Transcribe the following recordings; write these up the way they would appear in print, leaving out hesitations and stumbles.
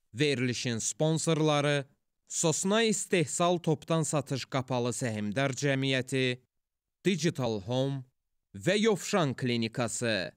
Verilişin sponsorları Sosna İstehsal Topdan Satış Qapalı Səhmdar Cəmiyyəti, Digital Home və Yovşan Klinikası.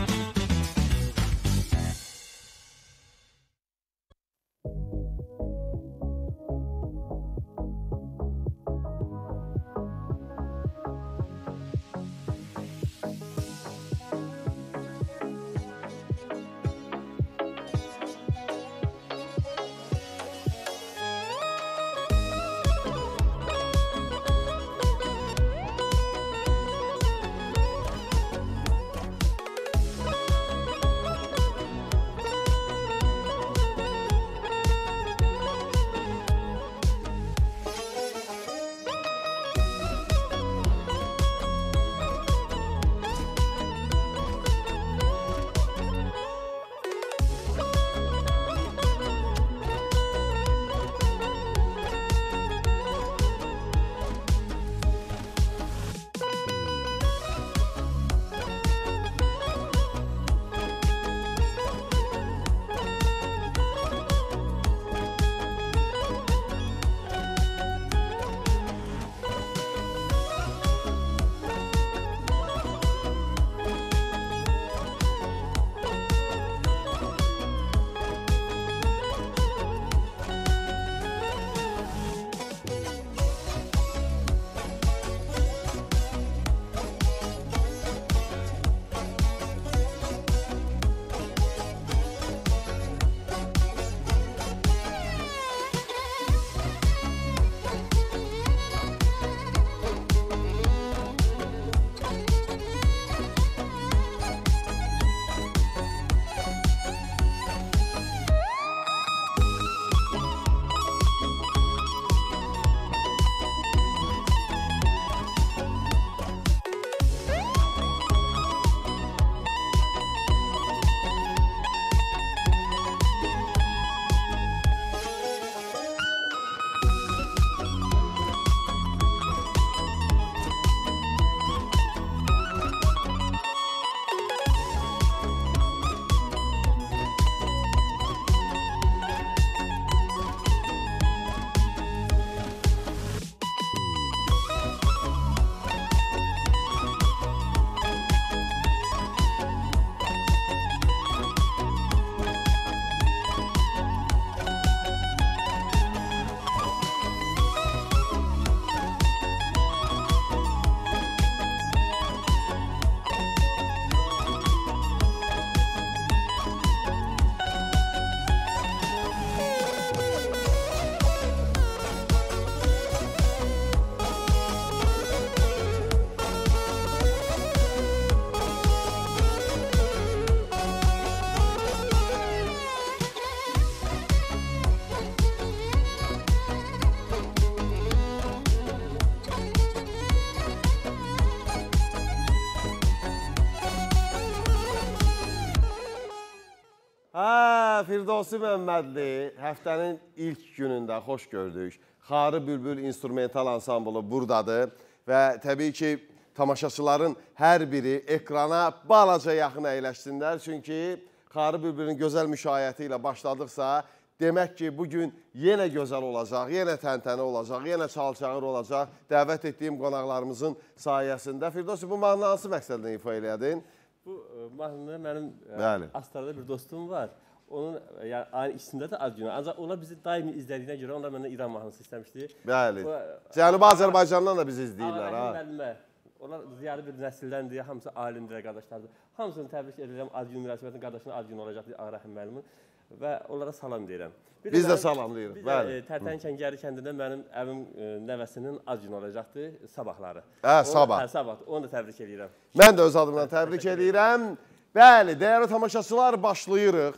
Firdevsi Məmmədli həftənin ilk günündə xoş gördük. Xarı Bülbül instrumental ansamblı buradadır və təbii ki, tamaşaçıların hər biri ekrana balaca yaxın əyləşsinlər. Çünki Xarı Bülbülün gözəl müşayiəti ilə başladıqsa, demək ki, bugün yenə gözəl olacaq, yenə təntənə olacaq, yenə çal-çağır olacaq dəvət etdiyim qonaqlarımızın sayəsində. Firdevsi, bu mahnını hansı məqsədlə ifa elədin? Bu mahnını mənim Astarada bir dostum var. Onun ayın içində də az günü. Ancaq onlar bizi daimi izlədiyinə görə onlar məndən İran mahnısı istəmişdi. Bəli. Cənubi Azərbaycandan da bizi izləyirlər. Müəllimə. Onlar ziyalı bir nəsildəndir, hamısı alimdir, qardaşlardır. Hamısını təbrik edirəm. Az gün münasibətin qardaşının az gün olacaqdır Ağrahim müəllimin. Və onlara salam deyirəm. Biz də salamlayırıq. Bir də Tərtən Kəngəri kəndində mənim əvim nəvəsinin az gün olacaqdır sabahları. Sabah. Sabah. Onu da təbrik edirəm. Mən də öz adımdan təbrik edirəm. Bəli, dəyərli tamaşaçılar, başlayırıq.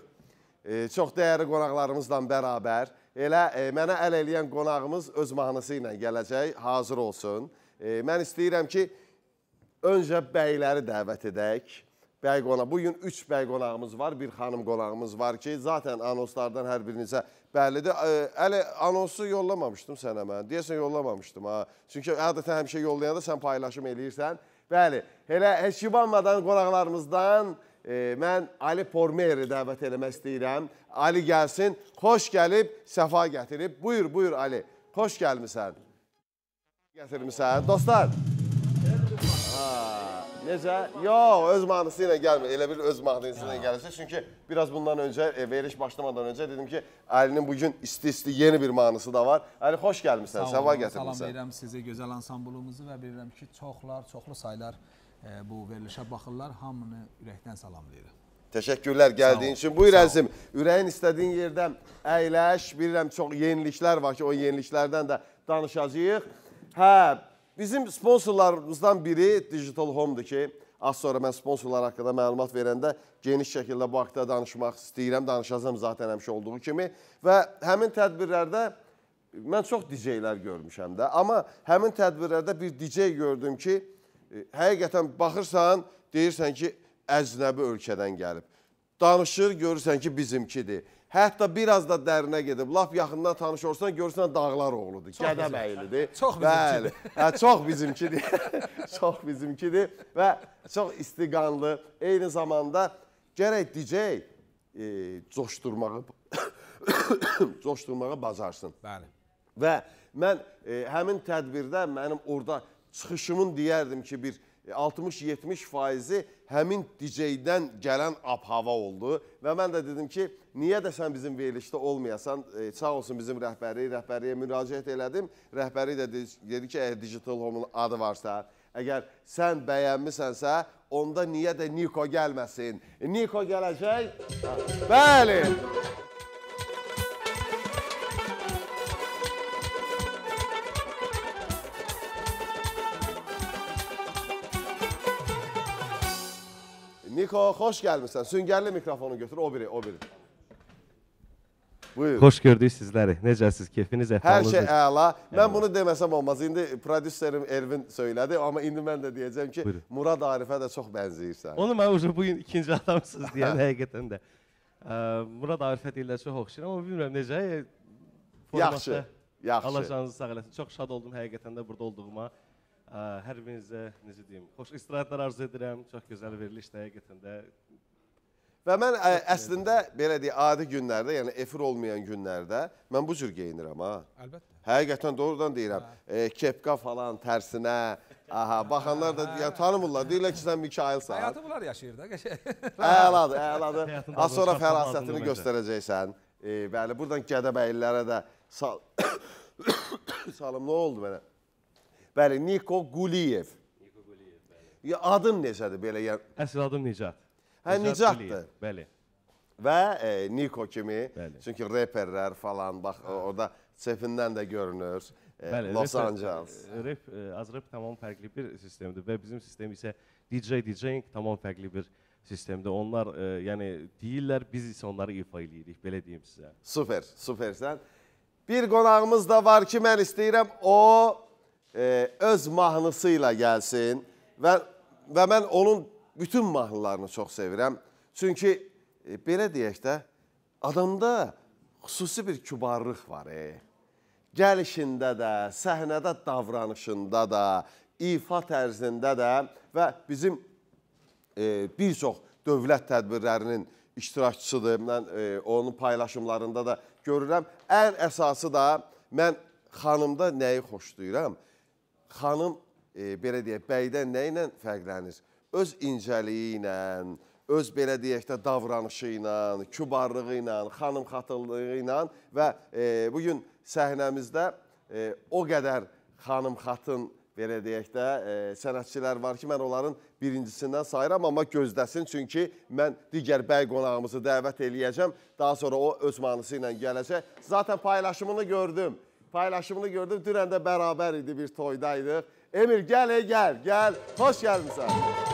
Çox dəyərli qonaqlarımızla bərabər. Elə mənə əl eləyən qonağımız öz mahnısı ilə gələcək, hazır olsun. Mən istəyirəm ki, öncə bəyləri dəvət edək. Bəy qonaq. Bugün 3 bəy qonağımız var, bir xanım qonağımız var ki, zaten anonslardan hər birinizə bəllidir. Əli, anonsu yollamamışdım sənə mən. Deyəsən yollamamışdım. Çünki adətən həmişə yollayanda sən paylaşım eləyirsən. Bəli, elə heç yubanmadan qonaqlarımızdan mən Ali Pormeri dəvət eləmək istəyirəm. Ali gəlsin, xoş gəlib, səfa gətirib. Buyur, buyur Ali, xoş gəlmisən. Gətirmisən. Dostlar. Necə? Yox, öz mahnısı ilə gəlmir. Elə bir öz mahnısı ilə gəlirsə. Çünki biraz bundan öncə, veriliş başlamadan öncə dedim ki, Əlinin bugün isti-isti yeni bir mahnısı da var. Əli, xoş gəlmirsən, səva gətirmirsən. Salam verirəm sizə, gözəl ansamblumuzu və bilirəm ki, çoxlu saylar bu verilişə baxırlar. Hamını ürəkdən salamlayırım. Təşəkkürlər gəldiyin üçün. Buyur əzim, ürəyin istədiyin yerdən əyləş. Bilirəm, çox yeniliklər var ki, o yeniliklərdən də danışacağıq. Hə, bizim sponsorlarımızdan biri Digital Home-dur ki, az sonra mən sponsorlar haqqında məlumat verəndə geniş şəkildə bu haqda danışmaq istəyirəm, danışacağım zaten həmişə olduğu kimi. Və həmin tədbirlərdə mən çox DJ-lər görmüşəm də, amma həmin tədbirlərdə bir DJ gördüm ki, həqiqətən baxırsan, deyirsən ki, əcnəbi ölkədən gəlib. Danışır, görürsən ki, bizimkidir. Hətta biraz da dərinə gedib, lap yaxından tanış olsan, görürsən dağlar oğludur, Gədəbəylidir. Çox bizimkidir. Çox bizimkidir. Çox bizimkidir və çox istiqanlı. Eyni zamanda gərək DJ coşdurmağı bacarsın. Bəli. Və mən həmin tədbirdə mənim orada çıxışımın deyərdim ki, bir 60-70% həmin DJ-dən gələn ab-hava oldu. Və mən də dedim ki, niyə də sən bizim verilişdə olmayasan, sağ olsun bizim rəhbəriyə müraciət elədim. Rəhbəri də dedi ki, əgər Digital Home-un adı varsa, əgər sən bəyənmisənsə, onda niyə də Niko gəlməsin? Niko gələcək? Bəli! Niko, xoş gəlmirsən. Süngərli mikrofonu götür, o biri. Buyur. Xoş gördük sizləri. Necəsiz? Keyfiniz, əhvalınız? Hər şey əla. Mən bunu deməsəm olmaz. İndi prodüserim Ervin söylədi, amma indi mən də deyəcəm ki, buyurun. Murad Arifə də çox bənzəyirsən. Onu mən bugün ikinci adamsınız deyən həqiqətən də. Murad Arifə deyirlər çox oxşayır, amma bilmirəm necə. Yaxşı. Alacağınızı sağ eləsin. Çox şad oldum həqiqətən də burada olduğuma. Hər birinizə, necə deyim, xoş istirahətlər arzu edirəm. Çox gözəl verilişdir həqiqətən də. Və mən əslində, belə deyək, adi günlərdə, yəni efir olmayan günlərdə mən bu cür geyinirəm, ha. Əlbəttə. Həqiqətən doğrudan deyirəm. Kepka falan, tərsinə, baxanlar da tanımırlar. Deyirlər ki, sən Mikailsən. Həyatı bunlar yaşayır da. Əladır. Az sonra fərasətini göstərəcəksən. Bəli, buradan Gədəbəylilərə də salım. Nə oldu mənə? Bəli, Niko Quliyev. Adın necədir belə? Əsl adım Nicat. Nicatdır. Bəli. Və Niko kimi, çünki reperlər falan, bax, orada sefindən də görünür. Los Angeles. Az-rap tamam fərqli bir sistemdir və bizim sistem isə DJing tamam fərqli bir sistemdir. Onlar, yəni, deyirlər, biz isə onları ifa edirik, belə deyim sizə. Supersən. Bir qonağımız da var ki, mən istəyirəm, o öz mahnısı ilə gəlsin və mən onun bütün mahnılarını çox sevirəm. Çünki, belə deyək də, adamda xüsusi bir kübarlıq var. Gəlişində də, səhnədə davranışında da, ifa tərzində də və bizim bir çox dövlət tədbirlərinin iştirakçısıdır. Mən onun paylaşımlarında da görürəm. Ən əsası da mən xanımda nəyi xoşlayıram? Xanım, belə deyək, bəydən nə ilə fərqlənir? Öz incəliyi ilə, öz belə deyək də davranışı ilə, kübarlığı ilə, xanım xatırlığı ilə və bugün səhnəmizdə o qədər xanım xatın, belə deyək də, sənətçilər var ki, mən onların birincisindən sayıram, amma gözdəsin, çünki mən digər bəy qonağımızı dəvət eləyəcəm. Daha sonra o öz mahnısı ilə gələcək. Zaten paylaşımını gördüm. Dünən də bərabər idi, bir toydaydıq. Emir, gəl. Xoş gəlmişsən.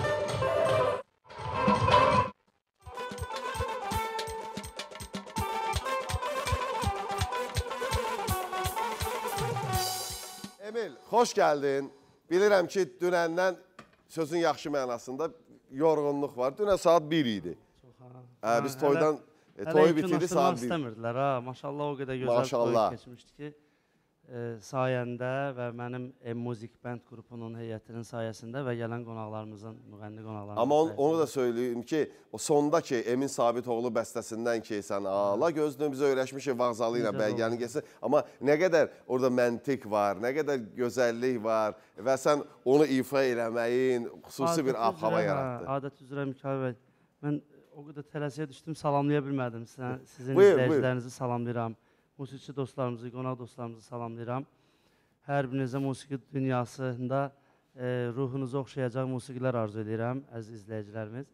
Emil, xoş gəldin. Bilirəm ki, dünəndən sözün yaxşı mənasında yorğunluq var. Dünən saat 1 idi. Biz toyu bitirdi saat 1. İstəmirdilər, ha. Maşallah o qədər gözəl toy keçmişdi ki. sayəndə və mənim Müzik Band qrupunun heyətinin sayəsində və gələn qonaqlarımızın, müğənni qonaqlarımızın Amma onu da söyleyeyim ki, o sondakı Emin Sabitoğlu bəstəsindən ki, sən ala gözünü bizə öyrəşmişik Vağzalı ilə Bəlgənin gəlsin. Amma nə qədər orada məntiq var, nə qədər gözəllik var və sən onu ifa eləməyin xüsusi bir ab-hava yaratdı. Adət üzrə Mikail bəy, mən o qədər tələsiyə düşdüm, salamlaya bilmədim. Sizin izləyicilərinizi salamlayıram. Musiqi dostlarımızı, qonaq dostlarımızı salamlayıram. Hər birinizə musiqi dünyasında ruhunuzu oxşayacaq musiqilər arzu edirəm, əziz izləyicilərimiz.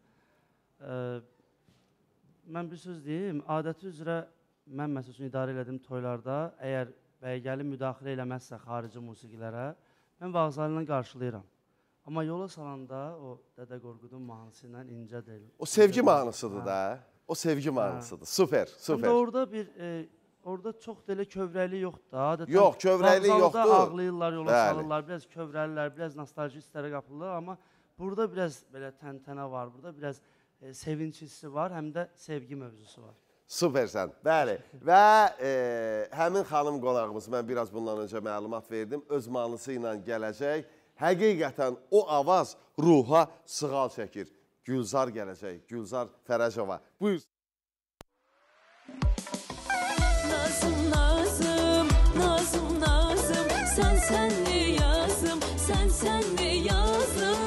Mən bir söz deyim, adəti üzrə mən məsəl üçün idarə elədim toylarda, əgər Bəygəli müdaxilə eləməzsə xarici musiqilərə, mən Vağzalı ilə qarşılayıram. Amma yola salanda o Dədə Qorqudun mahnısı ilə incə deyil. O sevgi mahnısıdır da, o sevgi mahnısıdır. Süper, süper. Orada çox da kövrəli yoxdur da. Adətən yox, kövrəli yoxdur. Vağzalıda ağlayırlar, yola salırlar, biraz kövrəlilər, biraz nostalji hisslərə qapılırlar. Amma burada biraz belə təntənə var, burada biraz sevinç hissi var, həm də sevgi mövzusu var. Süpersən, bəli. Və həmin xanım qonağımız, mən biraz bundan öncə məlumat verdim, öz mahnısı ilə gələcək. Həqiqətən o avaz ruha sığal çəkir. Gülzar gələcək, Gülzar Fərəcova. Buyur. Nazım, nazım, nazım, nazım, sen senli yazım, sen senli yazım.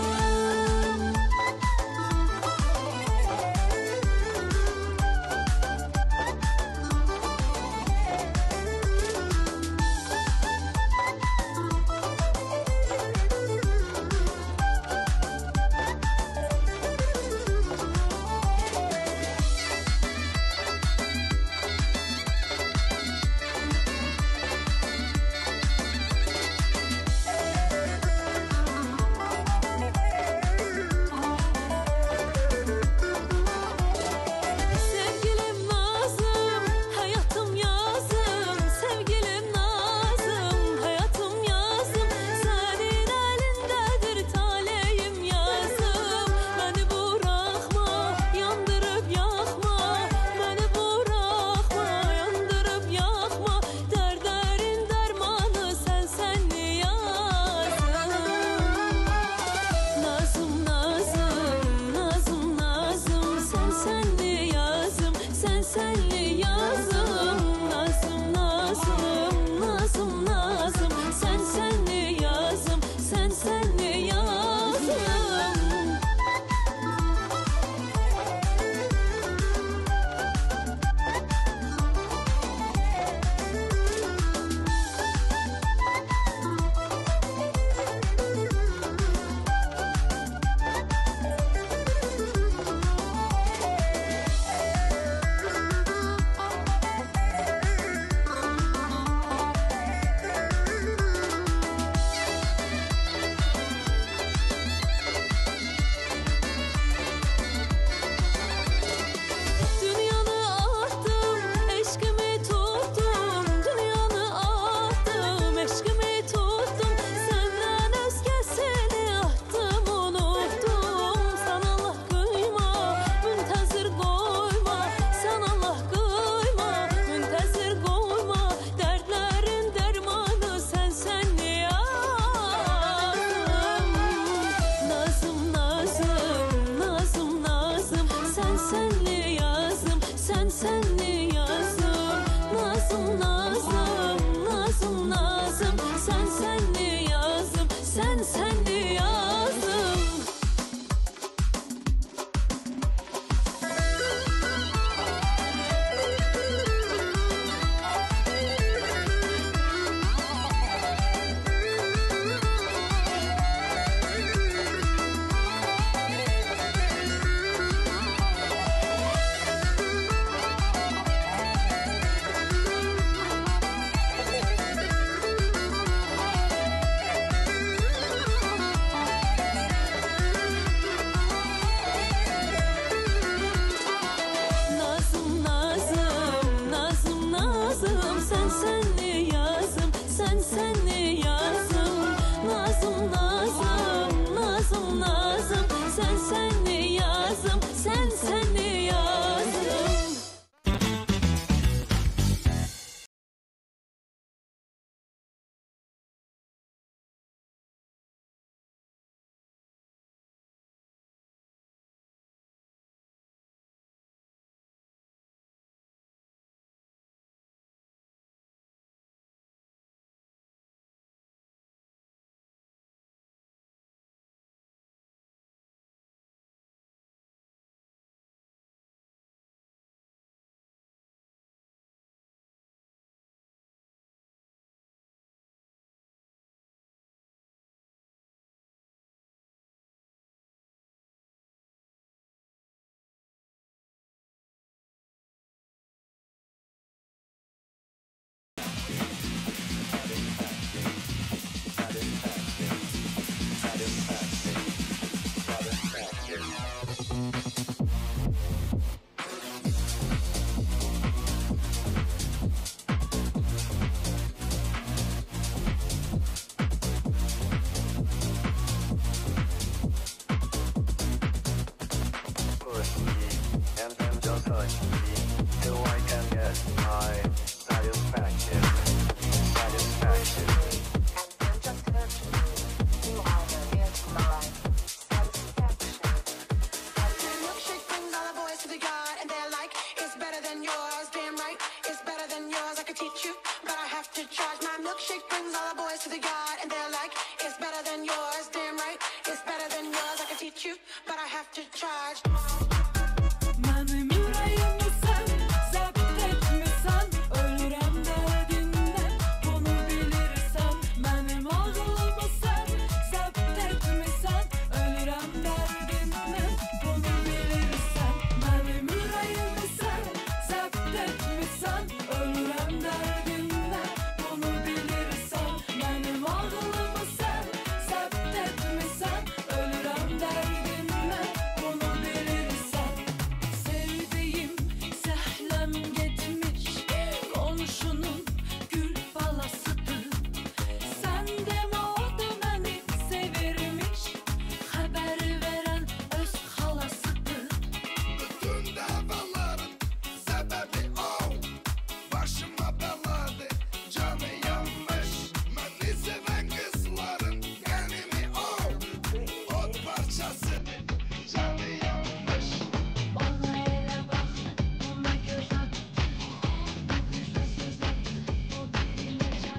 yours, I could teach you, but I have to charge. My milkshake brings all the boys to the yard, and they're like, it's better than yours. Damn right, it's better than yours, I could teach you, but I have to charge. Benim yüreğimi sen zapt etmesen, ölürüm derdinle, bunu bilirsen. Benim ağzımı sen zapt etmesen, ölürüm derdinle, bunu bilirsen. Benim yüreğimi sen zapt etmesen, ölürüm derdinle, bunu bilirsen. Benim ağzımı sen zapt etmesen, ölürüm derdinle, bunu bilirsen. Sevdiğim zehlem gitmiş, komşunun gül balasıdır. Sen deme o da beni sevirmiş, haber veren öz halasıdır. Bütün davaların sebebi o. Başıma beladı, canı yanmış. Beni seven kızların kanını o. Ot parçası, canı yanmış. Ona ele bak, ona göz at. Güzel güzel, o diline çak.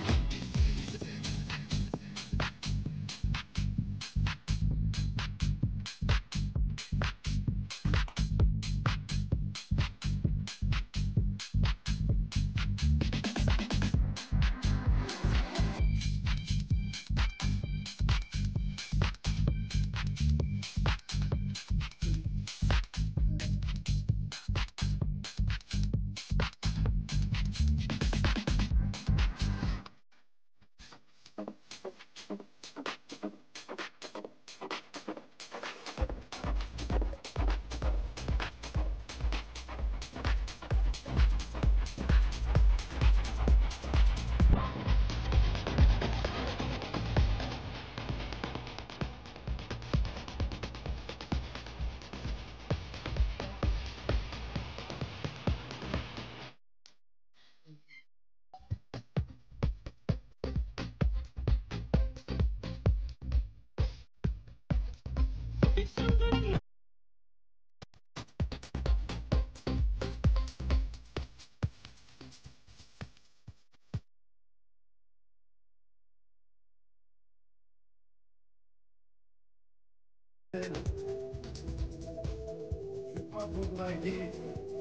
Je suis pas pour draguer.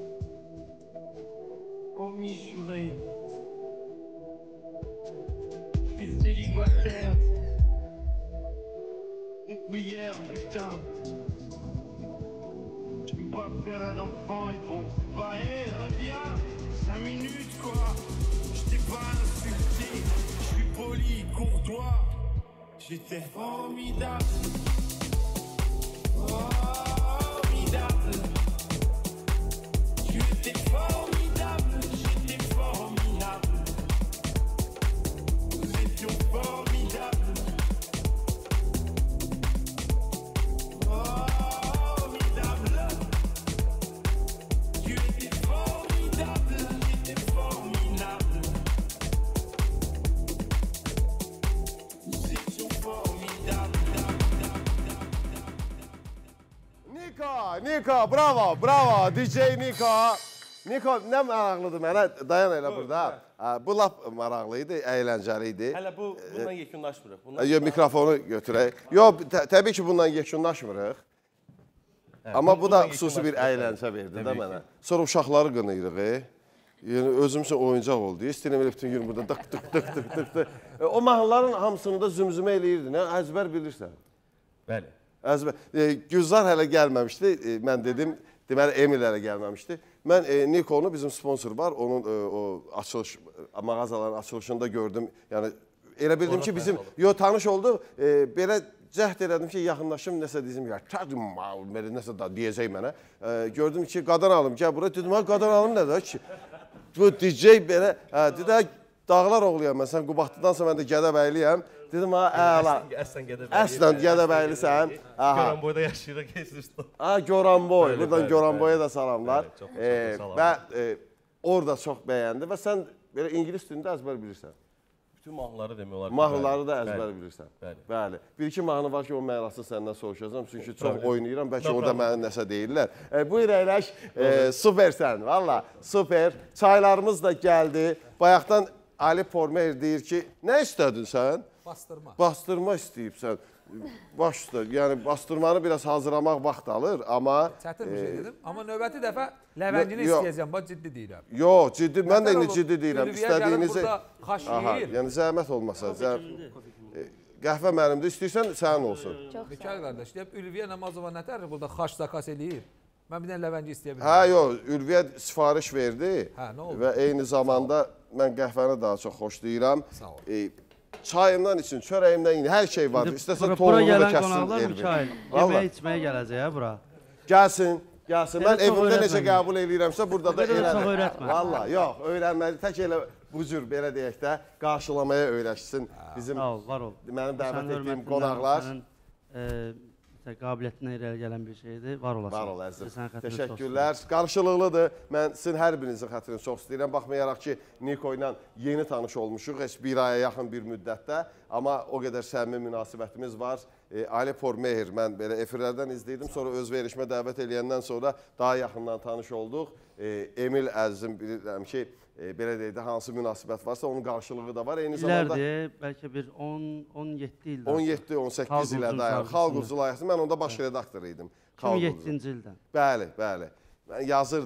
Oh Michouré. Fils d'hélicoptère. Ouvrière, putain. Je peux pas faire un enfant et bon. Bah, reviens. 5 minutes, quoi. Je t'ai pas insulté. Je suis poli, courtois. J'étais formidable. Formidable. Tu étais formidable, j'étais formidable. Nous étions formidables. Formidable. Tu étais formidable, j'étais formidable. Nous étions formidables. Niko, bravo, DJ Niko. Niko, nə maraqlıdır mənə, dayan elə burada. Bu lap maraqlıydı, əyləncəli idi. Hələ bundan yekunlaşmırıq. Yox, mikrofonu götürək. Yox, təbii ki, bundan yekunlaşmırıq. Amma bu da xüsusi bir əyləncə verdi də mənə. Sonra uşaqları qınayırıq. Yəni, özüm üçün oyuncaq oldu. İstəyirəm elə bütün gün burada dık. O mahnıların hamısını da zümzümə eləyirdi. Əzbər bilirsən. Bəli. Gülzar hələ gəlməmişdi. Mən dedim, deməli Emil hələ gəlməmişdi. Mən Nikonu, bizim sponsor var, onun açılış, mağazaların açılışında gördüm. Yəni, elə bildim ki, bizim, tanış oldu. Belə cəhd elədim ki, yaxınlaşım, nəsə dizim, nəsə da deyəcək mənə. Gördüm ki, qadan alım, gəl buraya. Dedim, qadan alım nədir ki? Bu DJ belə, dedə, dağlar oğluyam mən, sən Qubadlıdansa mən də Gədəbəyliyəm. Dedim, əla. Əslən Gədəbəylisən. Goranboyda yaşayırıq, keçirsən. Goranboy, buradan Goranboya da salamlar. Və orada çox bəyəndi və sən belə ingilis dilində əzbər bilirsən. Bütün mahnıları demək olar. Mahnıları da əzbər bilirsən. Bəli. Bəli. Bir-iki mahnı var ki, o mənasını səndən soruşacağam. Çünki çox oynayıram, bəlkə orada mənə nəsə deyirlər. Buyur əyləş, supersən, valla, super. Çaylarımız da gəldi. Bayaqdan Ali Pormer deyir ki, nə istədin sən? Bastırma. Bastırma istəyibsən. Başda, yəni bastırmanı biraz hazırlamaq vaxt alır, amma... Çətin bir şey dedim, amma növbəti dəfə ləvəngini istəyəcəm, bax ciddi deyirəm. Yox, ciddi, mən də indi ciddi deyirəm. İstədiyinizi... Burada xaş yeyir. Yəni zəhmət olmasa, qəhvə mənimdir, istəyirsən sənin olsun. Mikayıl qardaş, deyib, Ülviyə Namazova nətər burada xaş zakas eləyir? Mən bir dənə ləvəngi istəyə bilirəm. Hə, yox, Ülviyə sifariş verdi və eyni zamanda mən qəhvəni daha çox xoşlayıram. Sağ ol. Çayımdan için, çörəyimdən indi hər şey var. İstəsən Bura toğluğu da gələn kəssin qonaqlar Elvin. Mikayıl, yeməyə içməyə gələcək ya bura. Gəlsin, gəlsin. Mən evimdə necə qəbul edirəmsə, burada da Çox elədir. öyrətmə. Valla, yox, öyrənməli. Tək elə bu cür, belə deyək də, qarşılamaya öyrəşsin bizim mənim dəvət etdiyim qonaqlar. Qabiliyyətinə irəli gələn bir şeydir, var olasın. Var ol əzizim. Təşəkkürlər. Qarşılıqlıdır. Mən sizin hər birinizin xətrini çox istəyirəm. Baxmayaraq ki, Niko ilə yeni tanış olmuşuq, heç bir aya yaxın bir müddətdə. Amma o qədər səmimi münasibətimiz var. Ali Pormer, mən belə efirlərdən izləyirdim. Sonra öz verişmə dəvət eləyəndən sonra daha yaxından tanış olduq. Emil əzizim bilirəm ki, belə deyək də, hansı münasibət varsa, onun qarşılığı da var. Eyni zamanda... İlərdir, bəlkə bir 17 ildən. 17-18 ilə dayanır. Xalq Ucuz layihəsində mən onda baş redaktor idim. 2007-ci ildən. Bəli, bəli. Mən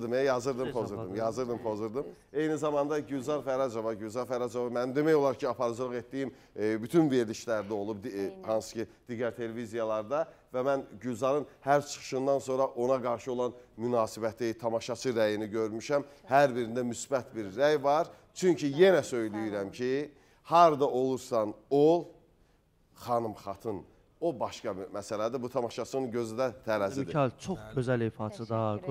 yazırdım, pozurdum. Eyni zamanda Gülzar Fərəcova, mənim demək olar ki, aparıcılıq etdiyim bütün verilişlərdə olub, hansı ki, digər televiziyalarda və mən Gülzarın hər çıxışından sonra ona qarşı olan münasibəti, tamaşaçı rəyini görmüşəm. Hər birində müsbət bir rəy var. Çünki yenə söyləyirəm ki, harada olursan ol, xanım, xatın. O başqa bir məsələdir. Bu tamaşaçının gözü də tərəzidir. Mikayıl, çox gözəl ifaçıdır.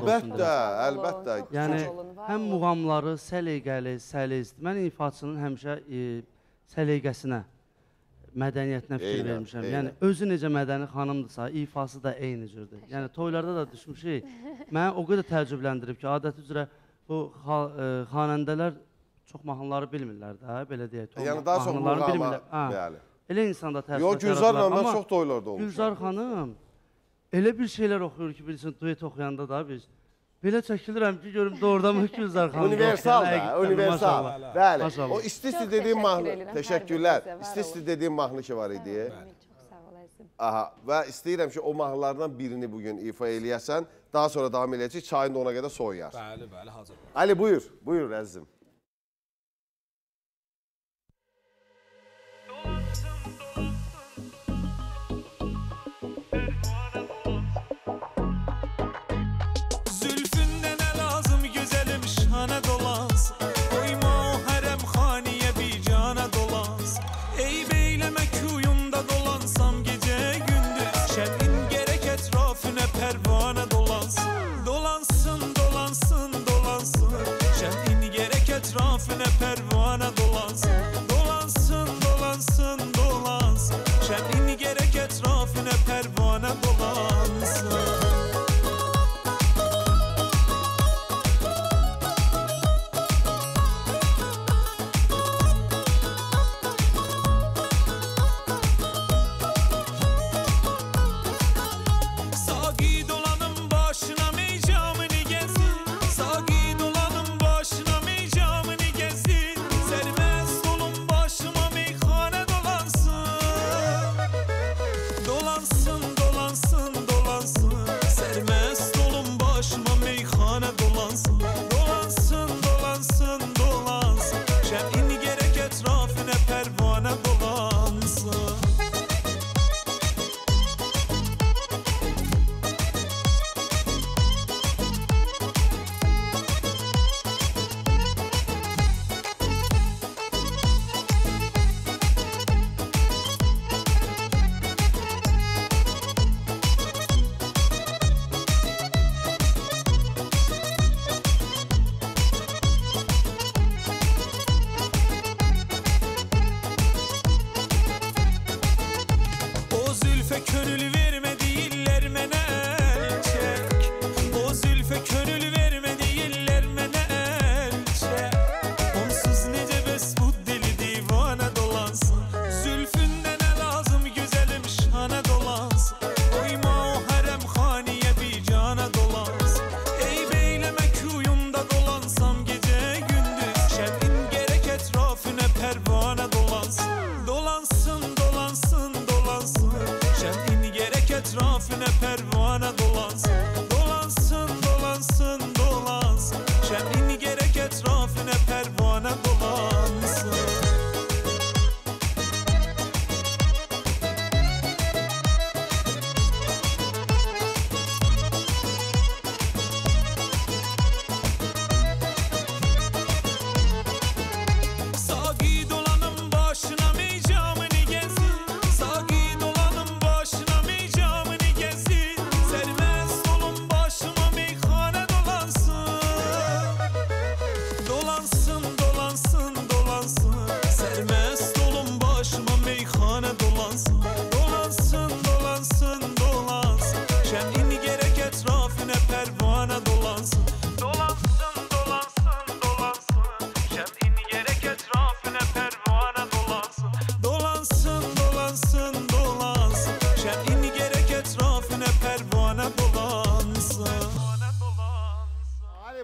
Əlbəttə. Yəni, həm muğamları səliqəli, səliz. Mən ifaçının həmişə səliqəsinə, mədəniyyətinə fikir vermişəm. Yəni, özü necə mədəni xanımdırsa, ifası da eyni cürdür. Yəni, toylarda da düşmüşük. Mənə o qədər təəccübləndirib ki, adəti üzrə bu xanəndələr çox mahnıları bilmirlər də, belə deyək. Yəni, daha çox muğama, bəli. Elə insanda təəssürat yaradırlar. Yox, Gülzarla mən çox toylarda olmuşam. Gülzar xanım elə bir şeylər oxuyur ki, bilirsin, duet oxuyanda da biz. Belə çəkilirəm ki, görüm doğrudan Gülzar xanım. Universal da, universal. Bəli, o isti-isti dediyim mahnı, təşəkkürlər. İsti-isti dediyim mahnı ki var idi. Çox sağ ol əzizim. Aha, və istəyirəm ki, o mahnılardan birini bugün ifa eləyəsən, daha sonra davam eləyəcək, çayın da ona qədər soyuyar. Bəli, hazır. Ali, buyur əzizim. Etrafına pervane dolansın, dolansın, dolansın, dolansın. Şemini gerek etrafına pervane dolansın. Sagi dolanın başına meycamını gezin, sagi dolanın başına meycamını gezin. Serme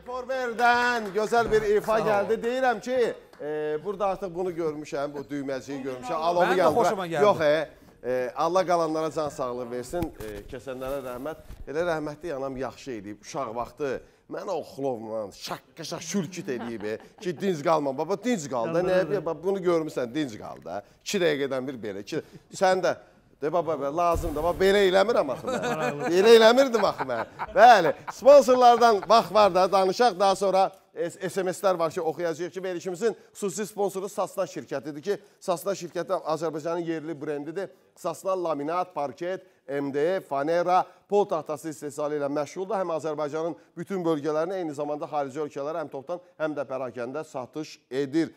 Forverdən gözəl bir ifa gəldi. Deyirəm ki, burada artıq bunu görmüşəm, bu düyməciyi görmüşəm. Alovu Mənim də xoşuma gəldi. Yox, Allah qalanlara can sağlıq versin, kəsənlərə rəhmət. Elə rəhmətli anam yaxşı edib, uşaq vaxtı. Mənə o xlovla şaqqa-şaq şülküt edib ki, dinc qalma. Baba, dinc qal da, nəyə? Bunu görmüşsən, dinc qal da. 2 dəqiqədən bir belə. Sən də, de baba, lazımdır. Belə eləmirəm axı mən. Belə eləmirdim axı mən. Bəli, sponsorlardan vaxt var da, danışaq. Daha sonra SMS-lər var ki, oxuyacaq ki, verilişimizin xüsusi sponsoru Sasna şirkətidir ki, Sasna şirkəti Azərbaycanın yerli brendidir. Sasna laminat, parket, MDF, fanera, pol taxtası istehsalı ilə məşğuldur. Həm Azərbaycanın bütün bölgələrinə, eyni zamanda xarici ölkələrə həm topdan, həm də pərakəndə satış edir.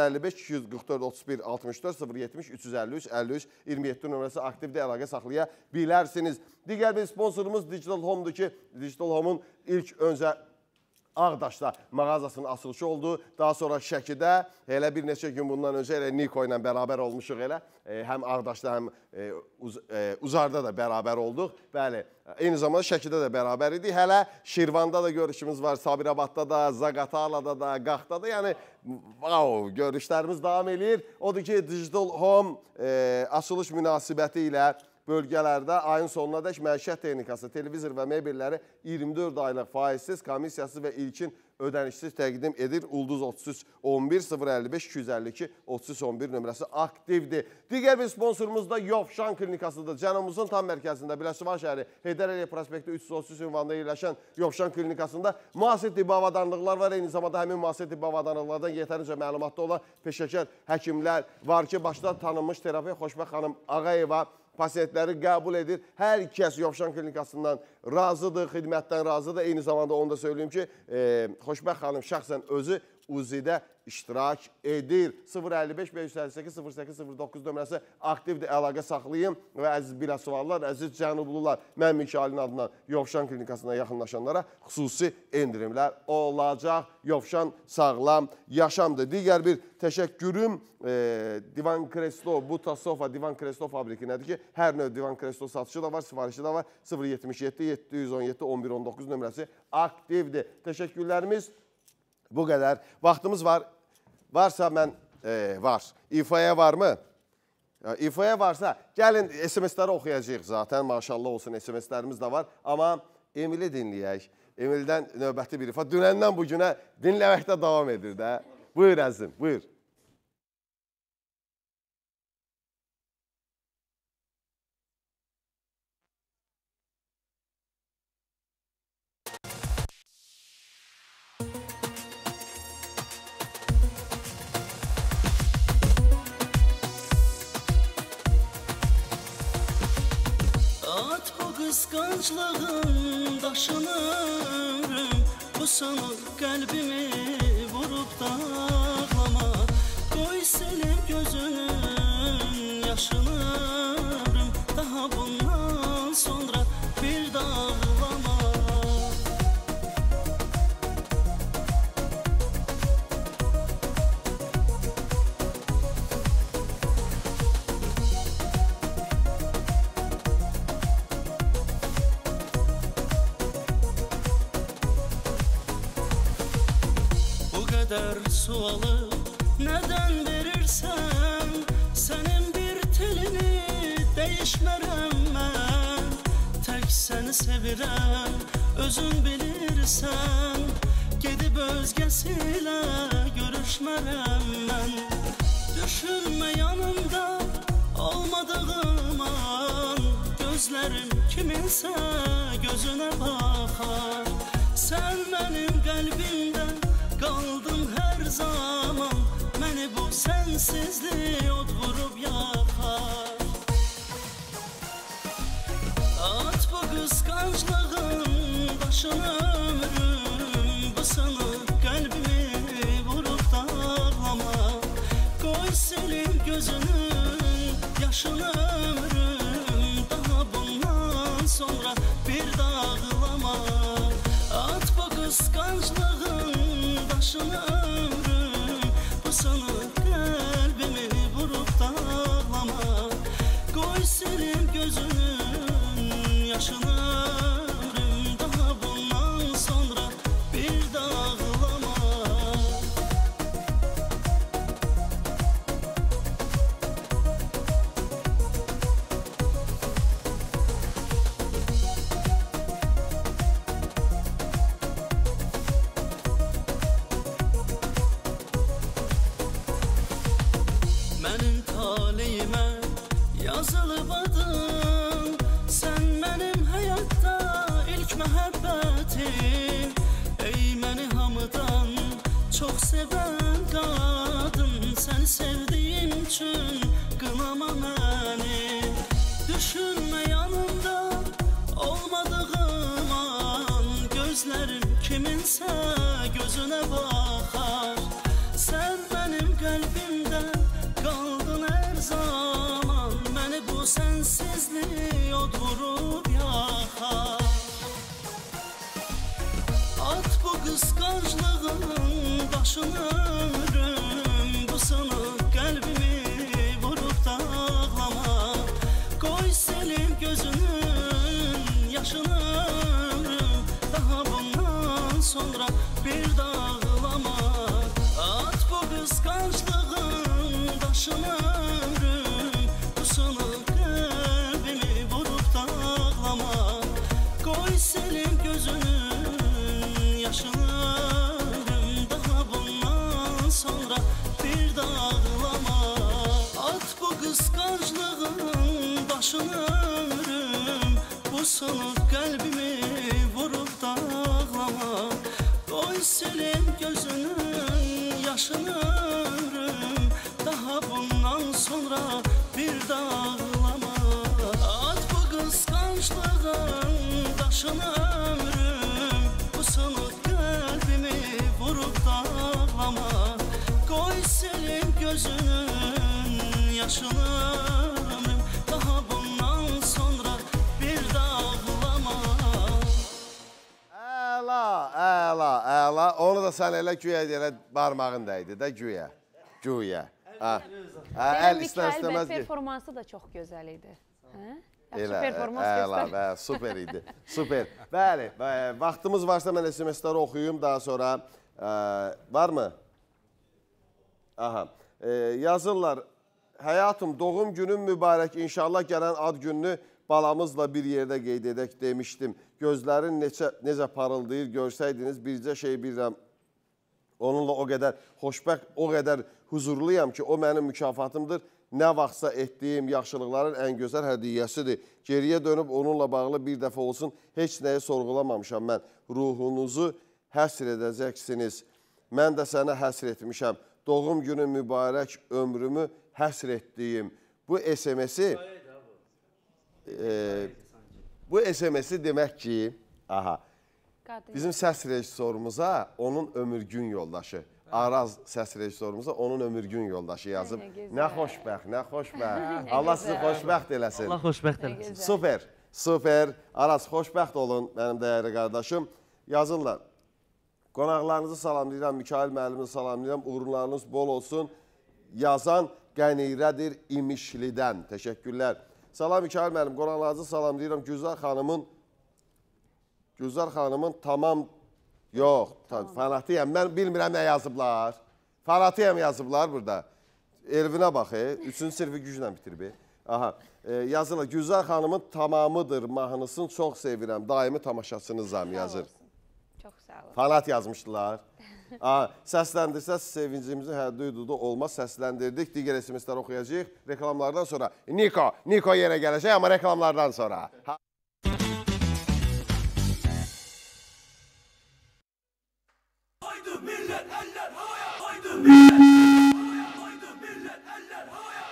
055-244-31-64, 070-353-53, 27 nömrəsi aktivdə əlaqə saxlaya bilərsiniz. Digər bir sponsorumuz Digital Home-dur ki, Digital Home-un ilk öncə Ağdaşda mağazasının açılışı oldu. Daha sonra Şəkidə, elə bir neçə gün bundan öncə elə Niko ilə bərabər olmuşuq elə. Həm Ağdaşda, həm Uzarda da bərabər olduq. Bəli, eyni zamanda Şəkidə də bərabər idik. Hələ Şirvanda da görüşümüz var, Sabirabadda da, Zaqatalada da, Qaxda da. Yəni, görüşlərimiz davam edir. Odur ki, Digital Home açılış münasibəti ilə bölgələrdə ayın sonuna dək məişət texnikası, televizor və mebelləri 24 aylıq faizsiz, komissiyası və ilkin ödənişsiz təqdim edir. Ulduz 33 11 055 252 33 11 nömrəsi aktivdir. Digər bir sponsorumuz da Yovşan klinikasıdır. Cənubumuzun tam mərkəzində Biləsuvar şəhəri Heydər Əliyev prospekti 333 ünvanında yerləşən Yovşan klinikasında müasir tibbi avadanlıqlar var. Eyni zamanda həmin müasir tibbi avadanlıqlardan yetərincə məlumatda olan peşəkar həkimlər var ki, başda tanınmış terapi Xoşbəxt xanım Ağayeva pasiyentləri qəbul edir. Hər kəs Yovşan klinikasından razıdır, xidmətdən razıdır. Eyni zamanda onu da söyleyeyim ki, Xoşbəxt xanım şəxsən özü UZİ-də iştirak edir. 055-558-0809 nömrəsi aktivdir, əlaqə saxlayın və əziz Biləsuvarlar, əziz Cənublular, mən Mikailin adından Yovşan klinikasına yaxınlaşanlara xüsusi endirimlər olacaq. Yovşan sağlam yaşamdır. Digər bir təşəkkürüm Divan Kresto, Buta Sofa Divan Kresto fabrikinədir ki, hər növ Divan Kresto satışı da var, sifarişi də var. 077-717-1119 nömrəsi aktivdir. Təşəkkürlərimiz bu qədər. Vaxtımız var. Varsa mən, var. İFA-ya varmı? İFA-ya varsa, gəlin SMS-ləri oxuyacaq zaten. Maşallah olsun SMS-lərimiz də var. Amma Emili dinləyək. Emildən növbəti bir İFA. Dünəndən bugünə dinləməkdə davam edir də. Buyur əzim, buyur. Kıskançlığın daşını örüm, bu sanır kalbimi vurup dağlama. Koy silip gözünün yaşını örüm, daha bundan sonra bir dağlama. Sualı neden verirsen, senin bir telini değişmerem ben. Tek seni sevirem, özün bilirsen, gidip özgesiyle görüşmerem ben. Düşünme yanımda olmadığım an, gözlerim kiminse gözüne bakar. Sen benim kalbimden kaldın her zaman, beni bu sensizliği od vurup yakar. At bu kıskançlığın başına ömrüm, bu sanıp kalbimi vurup dağlama. Koy silip gözünün yaşını ömrüm, daha bundan sonra bir dağlama. At bu kıskançlığın başını ömrüm, bu sanıp kalbimi vurup dağlama. Koy silip gözünün yaşını ömrüm, daha bundan sonra bir dağlama. Çok seven kadın, seni sevdiğim için kınama beni. Düşünme yanımda olmadığım an, gözlerim kiminse gözüne bakar. Sen benim kalbimde kaldın her zaman, beni bu sensizliği od vurup yakar. At bu kıskançlığın başını örüm, bu sınık kalbimi vurup da ağlama. Koy senin gözünün yaşını örüm, daha bundan sonra bir daha ağlama. At bu kıskançlığın başını örüm, bu sınık kalbimi vurup da ağlama. Koy senin gözünün yaşını örüm, daha bundan sonra bir daha ağlama. At bu kıskançlığın başını örüm, bu sınık kalbimi vurup da ağlama. Koy senin gözünün yaşını örüm, daha bundan sonra bir daha ağlama. At bu kıskançlığın taşını ömrüm, bu sınık kalbimi vurup da ağlama. Koy senin gözünün yaşını ömrüm, daha bundan sonra bir daha ağlama. Əla. Onu da sən elə güya elə barmağın dəydi də güya. Əl istər-istəməz ki. Performansı da çox gözəl idi. Elə, əla, super idi. Super. Bəli, vaxtımız varsa mən SMS-ləri oxuyum, daha sonra varmı? Aha. Yazırlar, həyatım, doğum günüm mübarək, inşallah gələn ad gününü balamızla bir yerdə qeyd edək demişdim. Gözlərin necə parıldayır, görsəydiniz, bircə şey bilirəm. Onunla o qədər xoşbəxt, o qədər huzurluyam ki, o mənim mükafatımdır. Nə vaxtsa etdiyim yaxşılıqların ən gözəl hədiyyəsidir. Geriyə dönüb onunla bağlı bir dəfə olsun, heç nəyi sorğulamamışam mən. Ruhunuzu həsr edəcəksiniz. Mən də sənə həsr etmişəm. Doğum günü mübarək, ömrümü həsr etdiyim. Bu SMS-i demək ki, bizim səs rejissorumuza onun ömürgün yoldaşı, Araz səs rejissorumuza onun ömürgün yoldaşı yazıb. Nə xoşbəxt, nə xoşbəxt. Allah sizi xoşbəxt eləsin. Allah xoşbəxt eləsin. Super, super. Araz, xoşbəxt olun mənim dəyərli qardaşım. Yazırlar. Qonaqlarınızı salamlayıram, Mikail müəllimi salamlayıram. Uğurlarınız bol olsun. Yazan Qənirədir İmişlidən. Təşəkkürlər. Salam Mikail müəllim, qonaqlarınızı salamlayıram. Gülzar xanımın tamam, yox, fanatiyəm. Mən bilmirəm nə yazıblar. Fanatiyəm yazıblar burada. Elvinə bax, 3-cü sirfi güclə bitirib. Yazırlar, Gülzar xanımın tamamıdır mahnısını çox sevirəm. Daimi tamaşasınızam yazır. Çox sağ olun. Fanat yazmışdılar. Səsləndirsə sevincimizin həddi hüdudu olmaz. Səsləndirdik. Digər SMS-ləri oxuyacağıq. Reklamlardan sonra Niko yerə gələcək, amma reklamlardan sonra. Haydi millet eller havaya, haydi millet havaya, haydi millet eller havaya.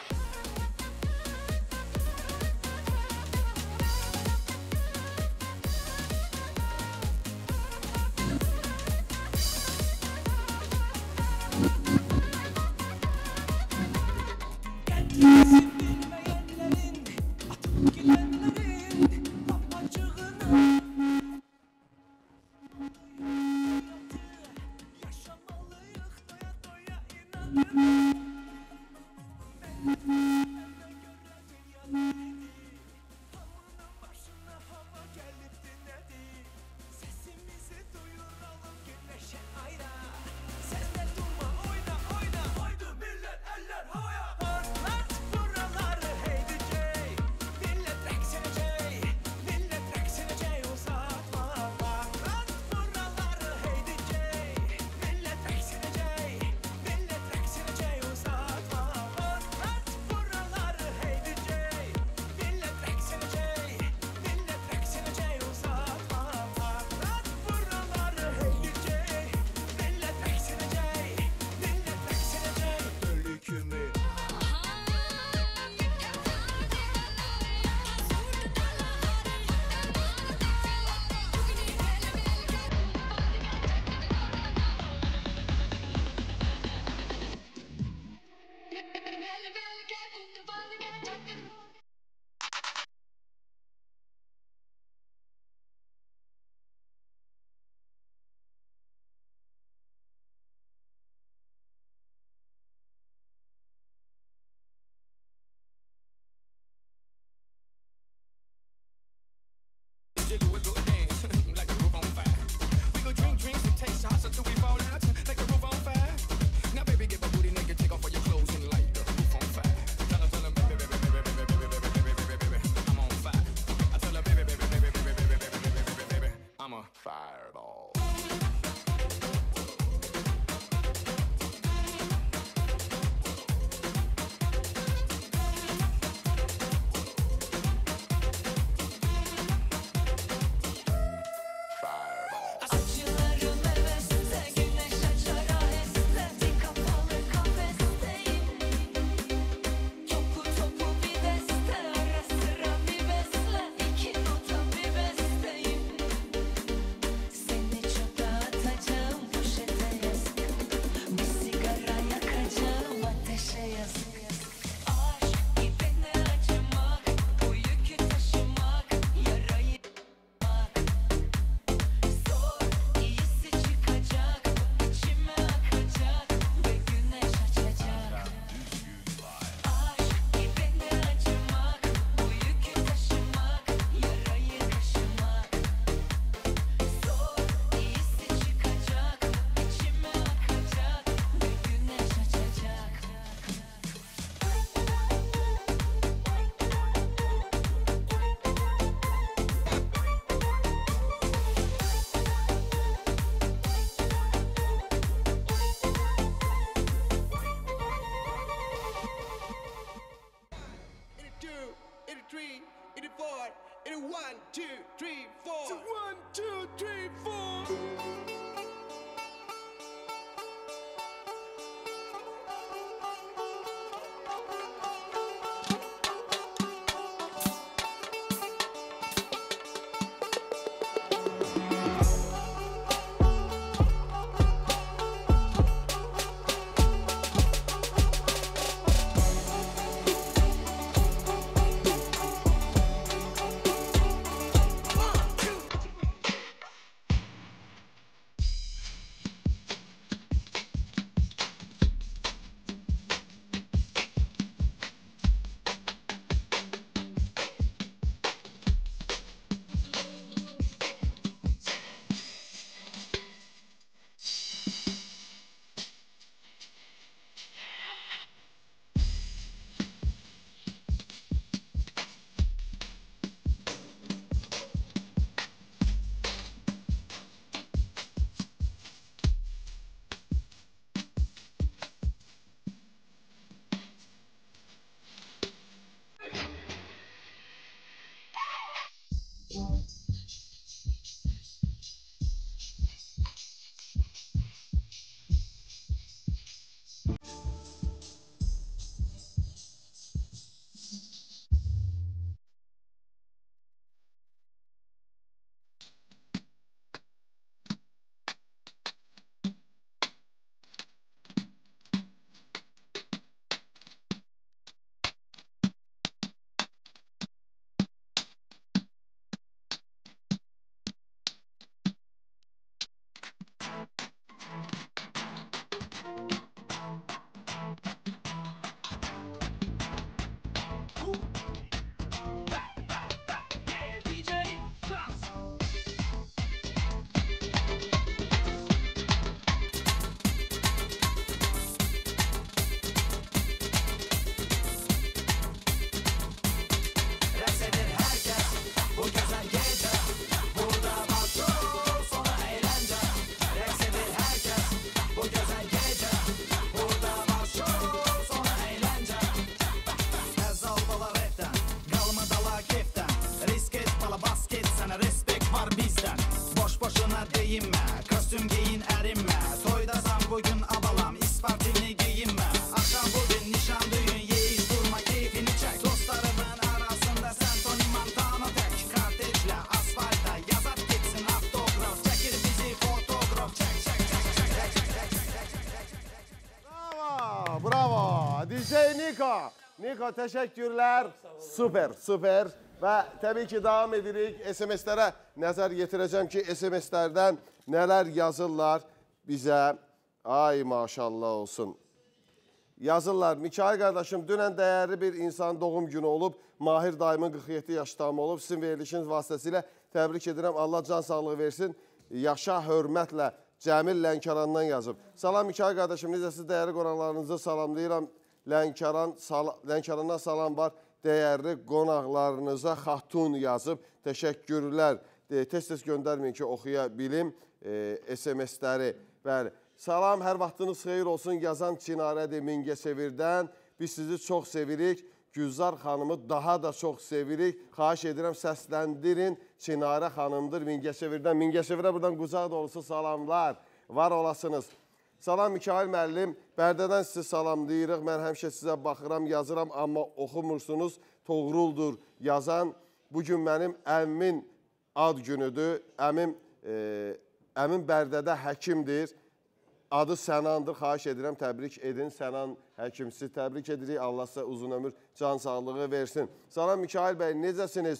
Gelsin bilmeyenlerin, atıp gidenlerin damlacığına. bravo. DJ Niko. Niko, təşəkkürlər. Super, super. Və təbii ki, davam edirik. SMS-lərə nəzər yetirəcəm ki, SMS-lərdən nələr yazırlar bizə. Ay, maşallah olsun. Yazırlar, Mikail qardaşım, dünən dəyərli bir insanın doğum günü olub. Mahir dayımın 47 yaş tamam olub. Sizin verilişiniz vasitəsilə təbrik edirəm. Allah can sağlığı versin. Yaşa, hörmətlə Cəmil Lənkərandan yazıb. Salam Mikail qardaşım, necəsiz dəyərli qonaqlarınızı salamlayıram. Lənkərandan salam var. Dəyərli qonaqlarınıza xatun yazıb. Təşəkkürlər. Tez-tez göndərməyin ki, oxuya bilim SMS-ləri. Bəli. Salam, hər vaxtınız xeyir olsun. Yazan Çinarədir Mingəçevirdən. Biz sizi çox sevirik. Gülzar xanımı daha da çox sevirik. Xahiş edirəm, səsləndirin. Çinarə xanımdır Mingəçevirdən. Mingəçevirə buradan qucaq dolusu salamlar. Var olasınız. Salam Mikail müəllim. Bərdədən sizi salamlayırıq. Mən həmişə sizə baxıram, yazıram, amma oxumursunuz. Toğruldur yazan. Bugün mənim əmmin ad günüdür. Əmim Bərdədə həkimdir. Adı Sənandır. Xahiş edirəm, təbrik edin. Sənan həkimsi təbrik edirik. Allah sizə uzun ömür, can sağlığı versin. Salam Mikail bəy, necəsiniz?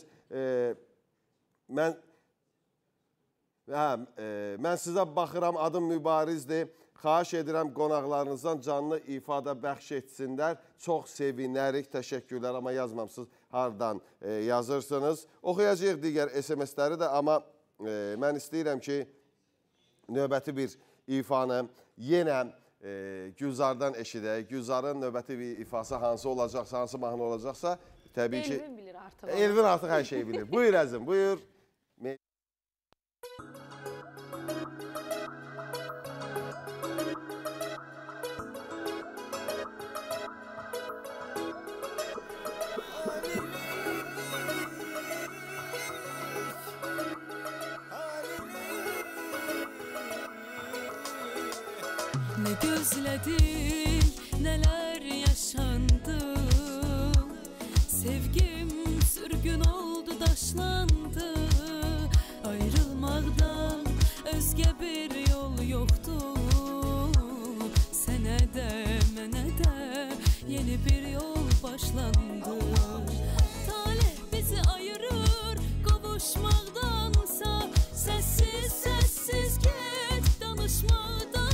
Mən sizə baxıram, adım Mübarizdir. Xahiş edirəm, qonaqlarınızdan canlı ifadə bəxş etsinlər. Çox sevinərik, təşəkkürlər. Amma yazmamısınız, hardan yazırsınız. Oxuyacaq digər SMS-ləri də, amma mən istəyirəm ki, növbəti bir ifanı yenə Gülzardan eşidək. Gülzarın növbəti bir ifası hansı olacaqsa, hansı mahnı olacaqsa, təbii ki... Elvin bilir artıq. Elvin artıq hər şeyi bilir. Buyur əzim, buyur. Ne gözledin, neler yaşandı. Sevgim sürgün oldu, daşlandı. Ayrılmaktan özge bir yol yoktu. Sene de mene de yeni bir yol başlandı. Talih bizi ayırır kavuşmaktansa. Sessiz sessiz git danışmaktan.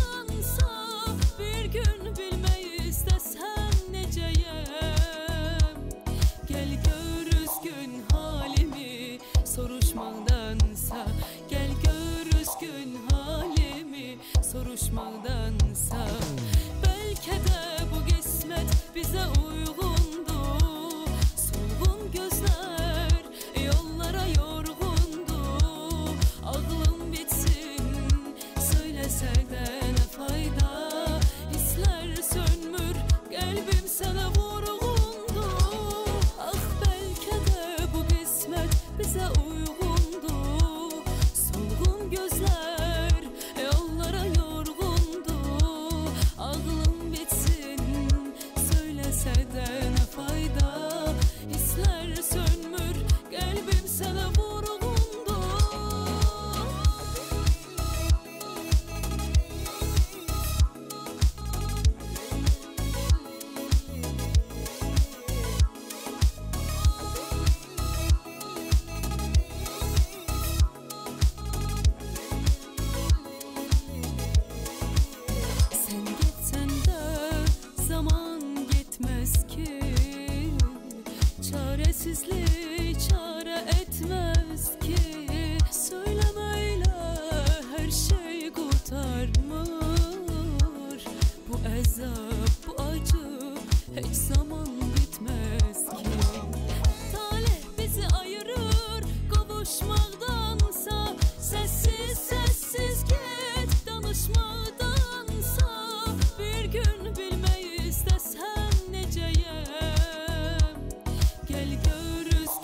Soruşmaktansa gel gör üzgün halimi, soruşmaktansa belki de bu kısmet bize uygundu. Solgun gözler yollara yorgundu. Ağlım bitsin söylese de ne fayda. Hisler sönmür, kalbim sana vurgundu. Ah belki de bu kısmet bize uygundu. Solgun gözler yollara yorgundu. Ağlım bitsin söylese de ne fayda. Hisler sönmür, kalbim sana vurgundu. Çaresizliği çare etmez ki. Söylemeyle her şey kurtarmır. Bu azap, bu acı hiç zaman bitmez ki. Talih bizi ayırır kavuşmaktansa. Sessiz sessiz git danışmaktansa. Bir gün bilmeyi istesem neceyem. Gel gör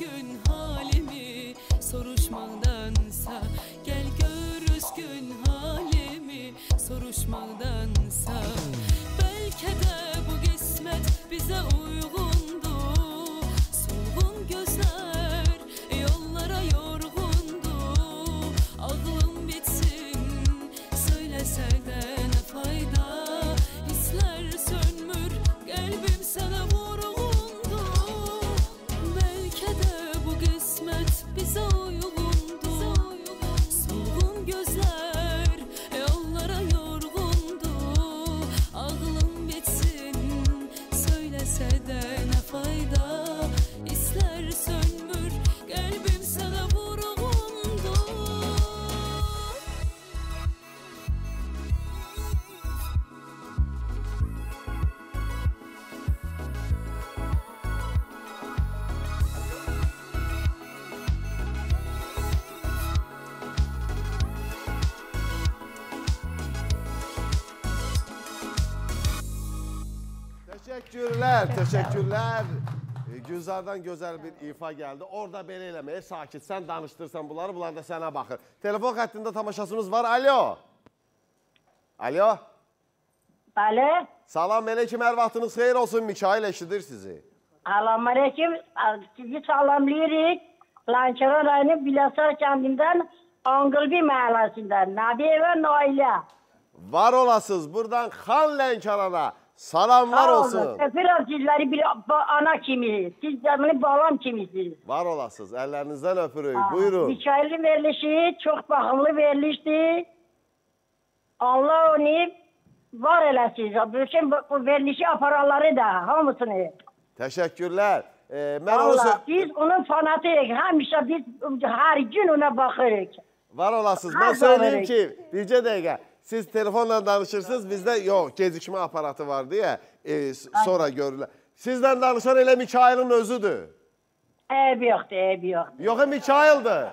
Teşekkürler, teşekkürler. Gülzardan gözəl bir ifa gəldi. Orada belə eləməyə sakit. Sən danışdırsan bunları, bunlar da sənə baxır. Telefon xəttində tamaşasımız var. Alo. Alo. Alo. Salam aleyküm, hər vaxtınız xeyir olsun. Mikail eşidir sizi. Salam aleyküm. Sizi salamlayırıq. Lənkəran rayonu Biləsar kəndindən Anqılbi məhəlləsindən. Nəbiyə və Nailə. Var olasınız. Buradan Xan Lənkərana salamlar olsun. Öpürəm sizləri bir ana kimi. Siz də beni balam kimisiniz. Var olasınız. Əllərinizdən öpürük. Buyurun. Mikail'in verilişi çok bakımlı verilişti. Allah onu var eləsin. Bütün bu verilişi aparanları da hamısını. Teşekkürler. Allah, biz onun fanatıyıq. Həmişə biz hər gün ona baxırıq. Var olasınız. Ben söyleyeyim ki, bircə dəqiqə. Siz telefonla danışırsınız, bizde yok gecikme aparatı var diye sonra görürler. Sizden danışan elə Mikail'in özüdür. Eyb yoxdur, eyb yoxdur. Yox, Mikail'dir.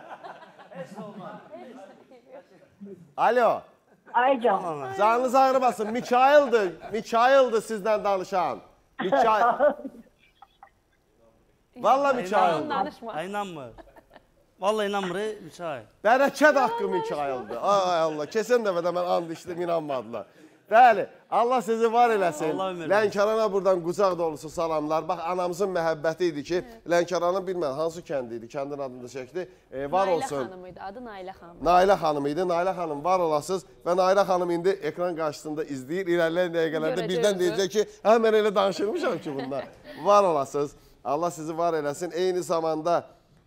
Alo. Ay canım. Canınız ağrımasın. Mikail'dir. Mikail'dir sizden danışan. Mikail. Vallahi Mikail'dir. İnanmır. Vallahi inanmır, Mikail. Bərəkət haqqı Mikail'dir. Ay Allah, kesin dəfədə mən and içdim, inanmadılar. Bəli, Allah sizi var eləsin. Lənkərana buradan qucaq dolusu salamlar. Bax, anamızın məhəbbəti idi ki, Lənkəranın bilmən hansı kəndi idi, kəndin adını da çəkdi. Var olsun. Nailə xanım idi, adı Nailə xanım. Nailə xanım idi. Nailə xanım var olasınız və Nailə xanım indi ekran qarşısında izləyir. İlərləyən dəqiqələrdə birdən deyəcək ki, mən elə danışırmışam ki bunlar. Var olasınız. Allah sizi var eləsin. Eyni zamanda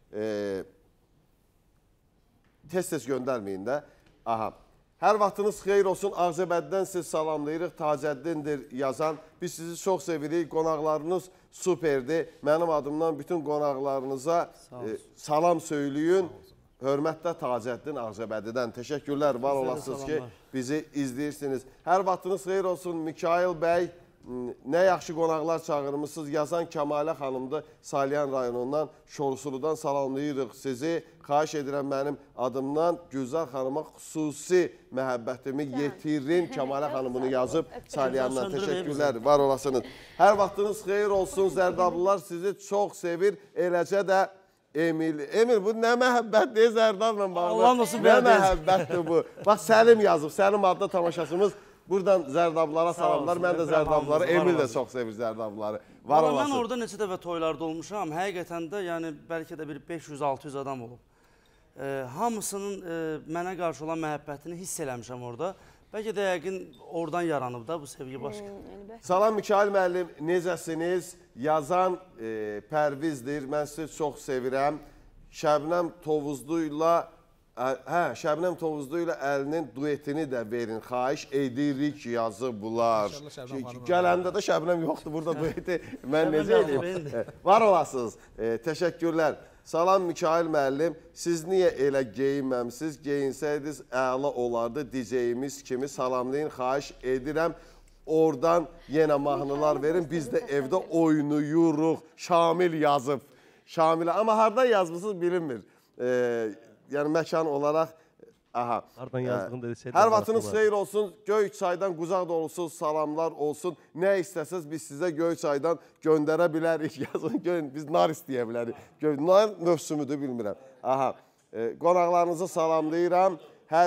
tez-tez göndərməyin də. Aha. Hər vaxtınız xeyir olsun. Ağzəbəddən siz salamlayırıq. Tacəddindir yazan. Biz sizi çox sevirik. Qonaqlarınız superdir. Mənim adımdan bütün qonaqlarınıza salam söyləyin. Hörmətlə Tacəddin Ağzəbədidən. Təşəkkürlər. Var olasınız ki, bizi izləyirsiniz. Hər vaxtınız xeyir olsun. Mikail bəy, nə yaxşı qonaqlar çağırmışsınız. Yazan Kəmalə xanımdır. Salyan rayonundan, Şorsuludan salamlayırıq sizi. Xahiş edirəm mənim adımdan Gülzar xanıma xüsusi məhəbbətimi yetirin. Kəmalə xanım bunu yazıb Salyandan. Təşəkkürlər, var olasınız. Hər vaxtınız xeyir olsun. Zərdablılar sizi çox sevir. Eləcə də Emil. Emil, bu nə məhəbbətdir Zərdabla bağlı? Nə məhəbbətdir bu? Bax, Səlim yazıb. Səlim adlı tamaşasımız. Buradan Zərdablara salamlar. Mən də Zərdabları, Emil də çox sevir Zərdabları. Var olasın. Mən orada neçə dəfə toylarda olmuşam. Həqiqətən də yəni bəlkə də bir 500-600 adam olub. Hamısının mənə qarşı olan məhəbbətini hiss eləmişəm orada. Bəlkə də yəqin oradan yaranıb da bu sevgi başqa. Salam Mikail müəllim, necəsiniz? Yazan Pərvizdir. Mən sizi çox sevirəm. Şəbnəm Tovuzlu ilə əlinin duetini də verin. Xahiş edirik yazıblar. Gələndə də Şəbnəm yoxdur. Burada dueti mən necə edeyim? Var olasınız. Təşəkkürlər. Salam Mikail müəllim. Siz niyə elə geyinməmsiniz? Geyinsəydiniz əla olardı. DJ-imiz kimi salamlayın. Xahiş edirəm. Oradan yenə mahnılar verin. Biz də evdə oynayırıq. Şamil yazıb. Şamil. Amma hardan yazmışsınız bilinmir. Yəni məkan olaraq Hardan yazdığını desəydim. Hər vaxtınız xeyir olsun. Göyçaydan qucaq dolusu salamlar olsun. Nə istəsəz biz sizə Göyçaydan göndərə bilərik. Yazın, biz nar istəyə bilərik. Nar mövsümüdür, bilmirəm. Qonaqlarınızı salamlayıram.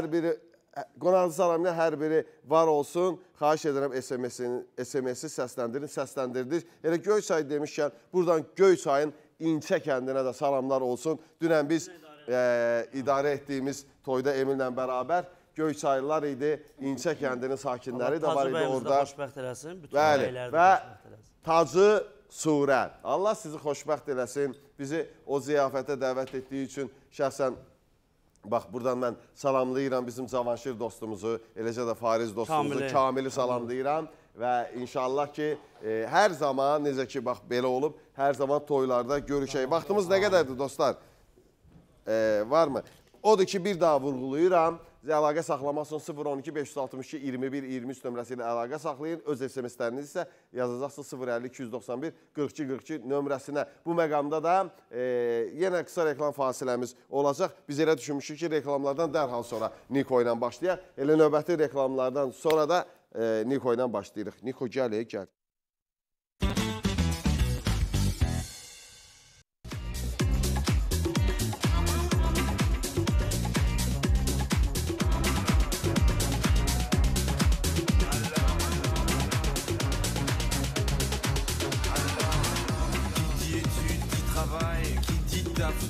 Hər biri var olsun. Xahiş edirəm SMS-i səsləndirdiniz. Elə Göyçay demişkən, buradan Göyçayın İnçə kəndinə də salamlar olsun. Dünən biz idarə etdiyimiz toyda Emillə bərabər Göyçaylılar idi, İnçə kəndinin sakinləri də var idi orada. Bəli, və Tacı Surə. Allah sizi xoşbəxt eləsin. Bizi o ziyafətə dəvət etdiyi üçün şəxsən, bax, buradan mən salamlayıram bizim Cavanşir dostumuzu, eləcə də Fariz dostumuzu, Kamili salamlayıram. Və inşallah ki, hər zaman, necə ki, bax, belə olub, hər zaman toylarda görüşək. Vaxtımız nə qədərdir, dostlar? Varmı? Odur ki, bir daha vurğulayıram. Əlaqə saxlamaq üçün 012-562-21-23 nömrəsi ilə əlaqə saxlayın. Öz SMS-ləriniz isə yazacaqsınız 050-291-42-42 nömrəsinə. Bu məqamda da yenə qısa reklam fasiləmiz olacaq. Biz elə düşünmüşük ki, reklamlardan dərhal sonra Niko ilə başlayaq. Elə növbəti reklamlardan sonra da Niko ilə başlayırıq. Niko, gəl.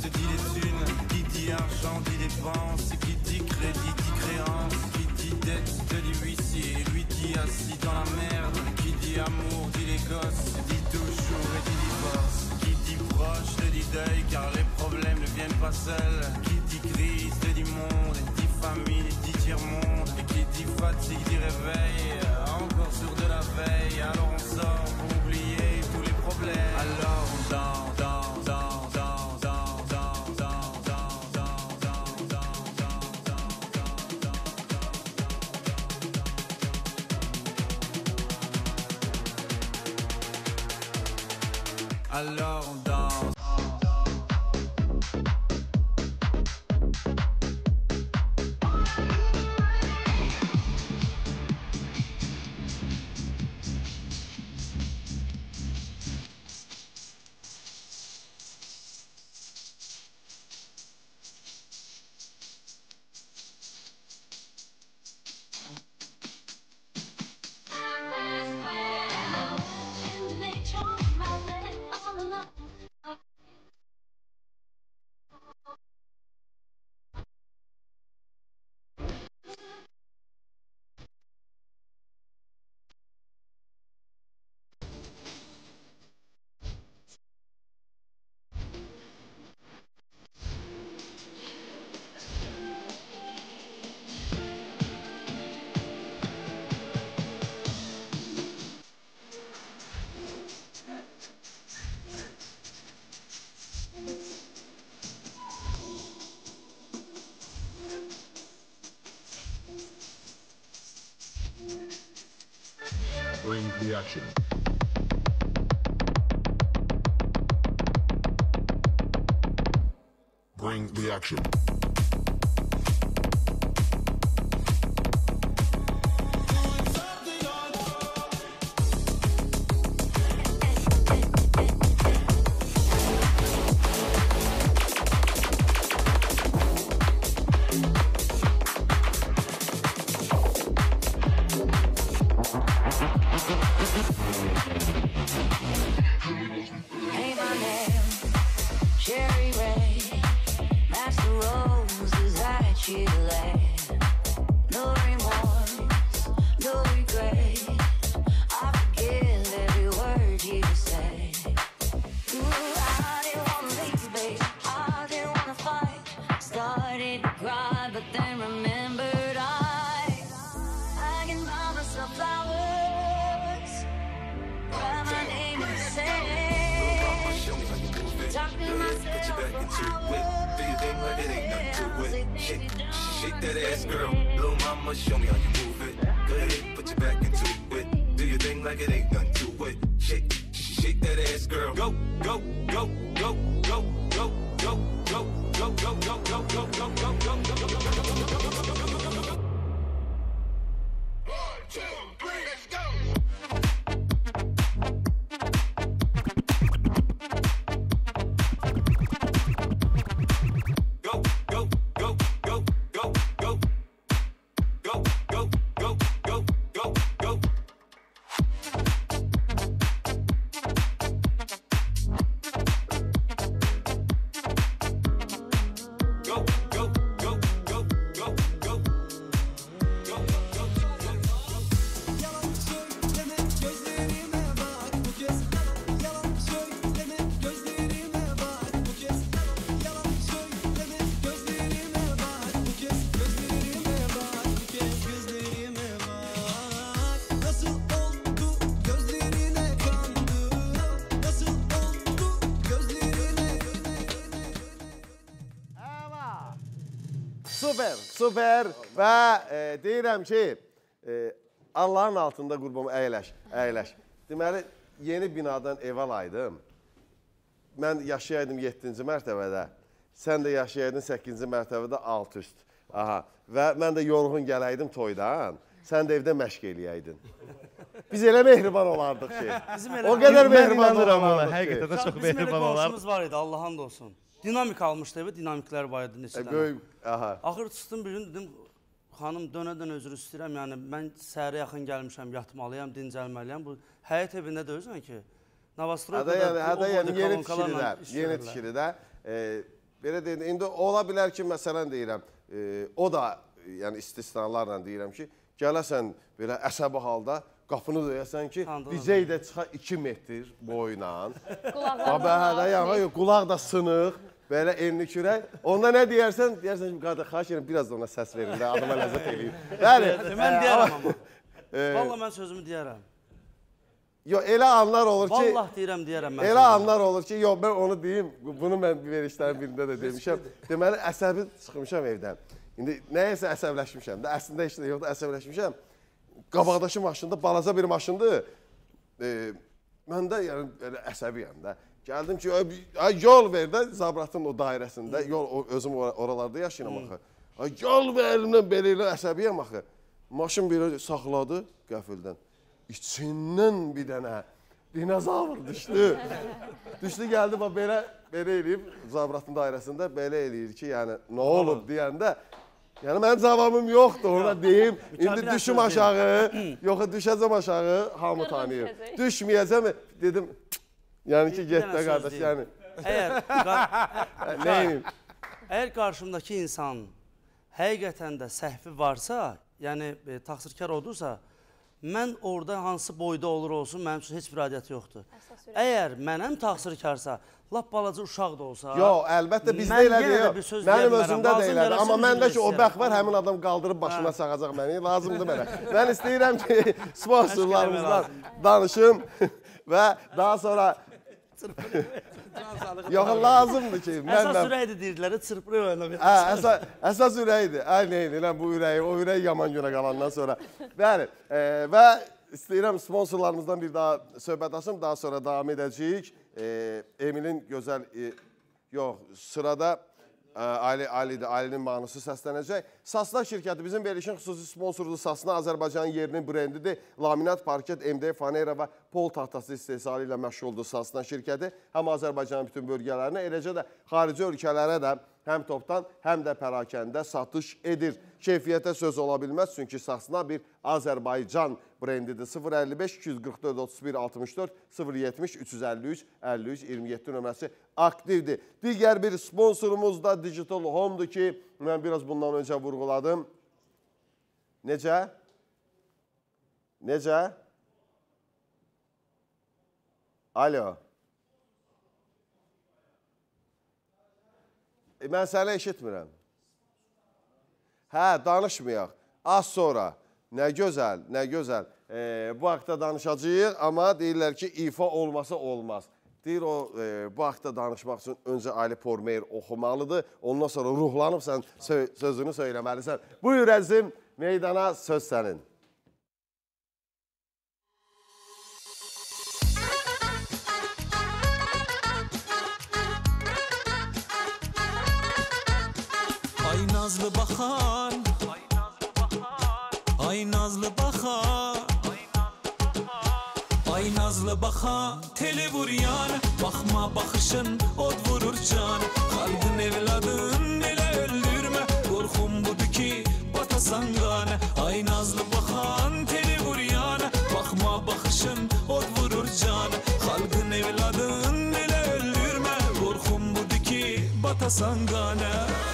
te dit les thunes. Qui dit argent dit dépense. Qui dit crédit dit créance. Qui dit dette te dit huissier. Lui dit assis dans la merde. Qui dit amour dit les gosses. Dit toujours et dit divorce. Qui dit proche te dit deuil car les problèmes ne viennent pas seuls. Qui dit crise te dit monde. Dit famille dit tiers-monde. Et qui dit fatigue dit réveil. Encore sur de la veille. Alors on sort pour oublier tous les problèmes. Alors on danse. Alors on danse. Bring the action. Bring the action. Paint my nails, cherry red, match the roses at Chile. No remorse, no regret. I forgive every word you say. Ooh, I didn't wanna leave, babe. I didn't wanna fight. Started to cry, but then remembered I can buy myself flowers. Write my name in the sand. Talk to myself for hours. Do you think like it ain't nothing to it? Shake that ass, girl. Little mama, show me how you move it. Go ahead, put your back into it. Do you think like it ain't nothing to it? Shake that ass, girl. Go, go, go, go, go, go, go, go, go, go, go, go, go, go, go, go, go. 1, 2, 3, let's go. Süper və deyirəm ki, Allahın altında qurbum əyləş. Deməli, yeni binadan ev alaydım. Mən yaşayaydım 7-ci mərtəbədə, sən də yaşayaydın 8-ci mərtəbədə alt üst. Aha. Və mən də yorğun gələydim toydan, sən də evdə məşq eləyəydin. Biz elə mehriban olardıq ki. O qədər mehriban olardık ki. Həqiqətən də çox mehriban olardı. Borcumuz var idi, Allah'ın da olsun. Dinamik almışdı evi, dinamiklər var idi neçə dənə. Axır çıxdım bir gün dedim, xanım dönədən özür istəyirəm, yəni mən səhərə yaxın gəlmişəm, yatmalıyam, dincəlməliyəm. Bu həyət evində də özən ki, Navastroyda da yeni tikili də. belə deyək, indi ola bilər ki, məsələn deyirəm, o da, yəni istisnalarla deyirəm ki, gələsən belə əsəbi halda, qapını döyəsən ki, DJ də çıxa 2 metr boyla. Qulaq da sınıq, belə enli kürək. Onda nə deyərsən? Deyərsən ki, qardaş, xahiş edirəm, biraz da ona səs verin də, adıma ləzzət eləyim. Mən deyərəm amma. Valla mən sözümü deyərəm. Yox, elə anlar olur ki... Vallah deyərəm mən. Elə anlar olur ki, yox, mən onu deyim, bunu mən verişlərin birində də demişəm. Deməli, əsəbi çıxmışam evdən. İndi nəyəsə əsəbləşmişəm də, əslində heç də yoxdur, əsəbləşmişəm. Qabaqdakı maşında, balaca bir maşındır. Mən də yəni əsəbiyəm də. Gəldim ki, yol ver də Zabratın o dairəsində, özüm oralarda yaşayıram axı. Yol ver əlimdən belə elə əsəbiyəm axı. Maşın belə saxladı qəfildən. İçindən bir dənə dinozavr düşdü. Düşdü, gəldi, belə eləyib Zabratın dairəsində, belə eləyir ki, yəni nə olub deyəndə, yəni mənim cavabım yoxdur, ona deyim, indi düşüm aşağı, yox, düşəcəm aşağı, hamı tanıyır. Düşməyəcəm, dedim, yəni ki, getdə qardaş, yəni. Əgər qarşımdakı insan həqiqətən də səhvi varsa, yəni təqsirkar olursa, mən orada hansı boyda olur olsun, mənim üçün heç bir adiyyəti yoxdur. Əgər mənəm təqsirkarsa, lap balaca uşaq da olsa... Yox, əlbəttə bizdə elədir, mənim özümdə də elədir. Amma məndə ki, o bəxt var, həmin adam qaldırıb başına sağacaq məni, lazımdır mənə. Mən istəyirəm ki, sponsorlarımızdan danışım və daha sonra... Yox, lazımdır ki... Əsas ürəkdir deyirdilər, çırpırıq öyle. Əsas ürəkdir. Aynen, bu ürək, o ürək yaman günə qalandan sonra. Bəli, və istəyirəm sponsorlarımızdan bir daha söhbət açım, daha sonra davam edəcəyik. Emilin gözəl, yox, sırada Ali'nin mahnısı səslənəcək. Sasna şirkəti bizim verilişin xüsusi sponsorudur. Sasna Azərbaycanın yerinin brendidir. Laminat, parket, MDF, fanera və pol tahtası istehsalı ilə məşğuldur Sasna şirkəti. Həm Azərbaycanın bütün bölgələrinə, eləcə də xarici ölkələrə də həm topdan, həm də pərakəndə satış edir. Keyfiyyətə söz ola bilməz, çünki Sasna bir Azərbaycan brendidir. 055-244-31-64, 070-353-53-27 nömrəsi aktivdir. Digər bir sponsorumuz da Digital Home'dur ki, mən biraz bundan öncə vurğuladım. Necə? Necə? Alo. Mən səni eşitmirəm. Hə, danışmayaq. Az sonra. Nə gözəl, nə gözəl. Bu haqda danışacağıq, amma deyirlər ki, ifa olmasa olmaz. Deyir o, bu haqda danışmaq üçün öncə Ali Pormeyer oxumalıdır. Ondan sonra ruhlanıb sən sözünü söyləməlisən. Buyur əzim, meydana söz sənin. Ay nazlı baxan, ay nazlı baxan, ay nazlı baxan, teli vur yan, baxma baxışın od vurur can. Xalqın evladın elə öldürmə, qorxum budur ki batasan qanə. Ay nazlı baxan, teli vur yan, baxma baxışın od vurur can. Xalqın evladın elə öldürmə, qorxum budur ki batasan qanə.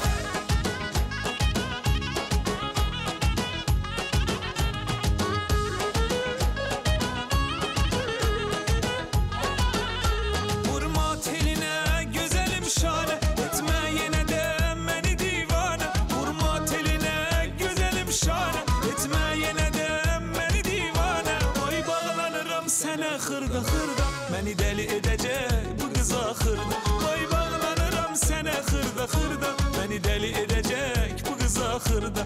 Məni dəli edəcək bu qız axırda. Vay bağlanıram sənə xırda xırda. Məni dəli edəcək bu qız axırda.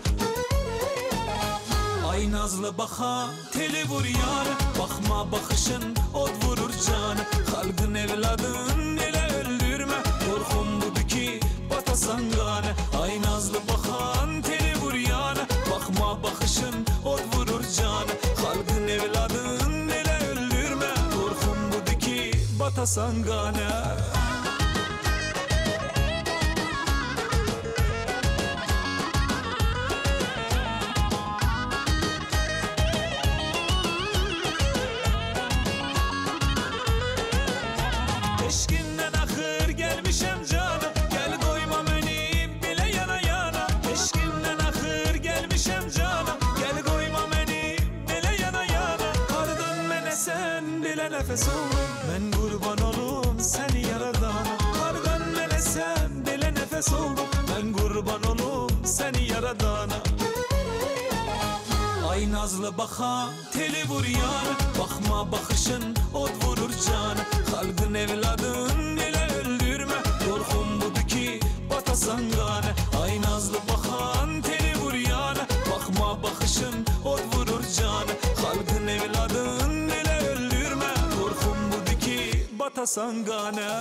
Ay nazlı baxan, teli vur yanı, baxma baxışın od vurur canı. Xalqın evladın elə öldürmə, qorxum budur ki batasan qanı. Ay nazlı baxan, teli vur yanı, baxma baxışın od vurur canı. Xalqın evladın batasan qanə. Eşqindən axır gəlmişəm canım, gəl qoyma nefes oldum. Ben kurban olum seni yaradana. Kardan melesem bile nefes oldum. Ben kurban olum seni yaradana. Ay nazlı bakan teli vur yana. Bakma bakışın od vurur cana. Halkın evladın ile öldürme. Korkum budur ki batasan gane. Ay nazlı bakan teli vur yana. Bakma bakışın od vurur cana. Halkın evladın ile öldürme. Korkum budur ki batasan gane.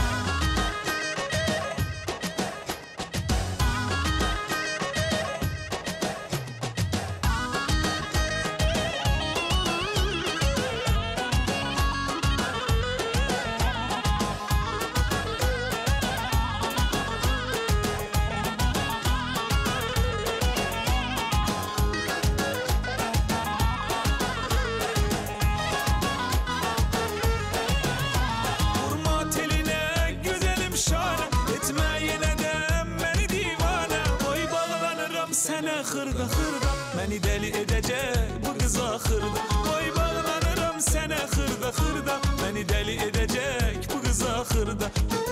Vurma teline güzelim şahane. Etme yine de beni divane. Oy bağlanırım sana hırda hırda. Beni deli edecek bu kız ahırda. Oy bağlanırım sana hırda hırda. Beni deli edecek bu kız ahırda.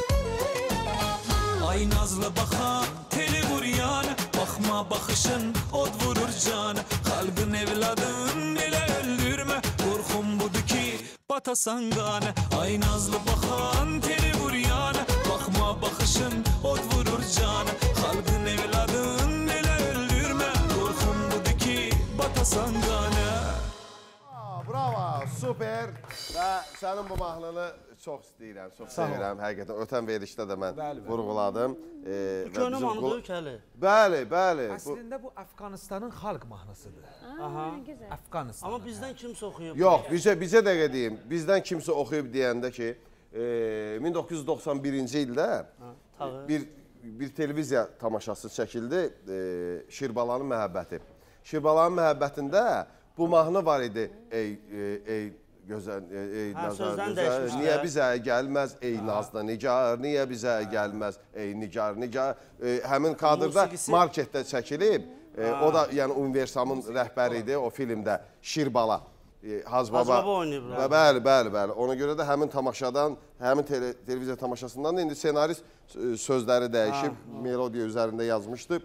Ay nazlı bakan teli vur yana. Bakma bakışın od vurur cana. Halkın evladın ile öldürme. Korkum budur ki batasan gane. Ay nazlı bakan teli vur yana. Bakma bakışın od vurur cana. Halkın evladın ile öldürme. Korkum budur ki batasan gane. Bravo, super. Və sənin bu mahnını çox istəyirəm, çox sevirəm. Həqiqətən ötən verilişdə də mən vurğuladım. Bu könül mahnıdır Kəli. Bəli, bəli. Əslində bu Əfqanistanın xalq mahnısıdır. Aha. Əfqanistan. Amma bizdən kimsə oxuyub. Yox, bizə dəqiqə deyim. Bizdən kimsə oxuyub deyəndə ki, 1991-ci ildə bir televiziya tamaşası çəkildi, Şirbalanın məhəbbəti. Şirbalanın məhəbbətində bu mahnı var idi. Ey gözəl, ey nazlı gözəl, niyə bizə gəlməz, ey nazlı nigar, niyə bizə gəlməz, ey nigar, nigar. Həmin kadrda marketdə çəkilib, o da yəni Universamın rəhbəri idi o filmdə, Şirbala. Hacbaba oynayıb. Bəli, bəli, bəli. Ona görə də həmin tamaşadan, həmin televiziya tamaşasından da indi senarist sözləri dəyişib, melodiya üzərində yazmışdı.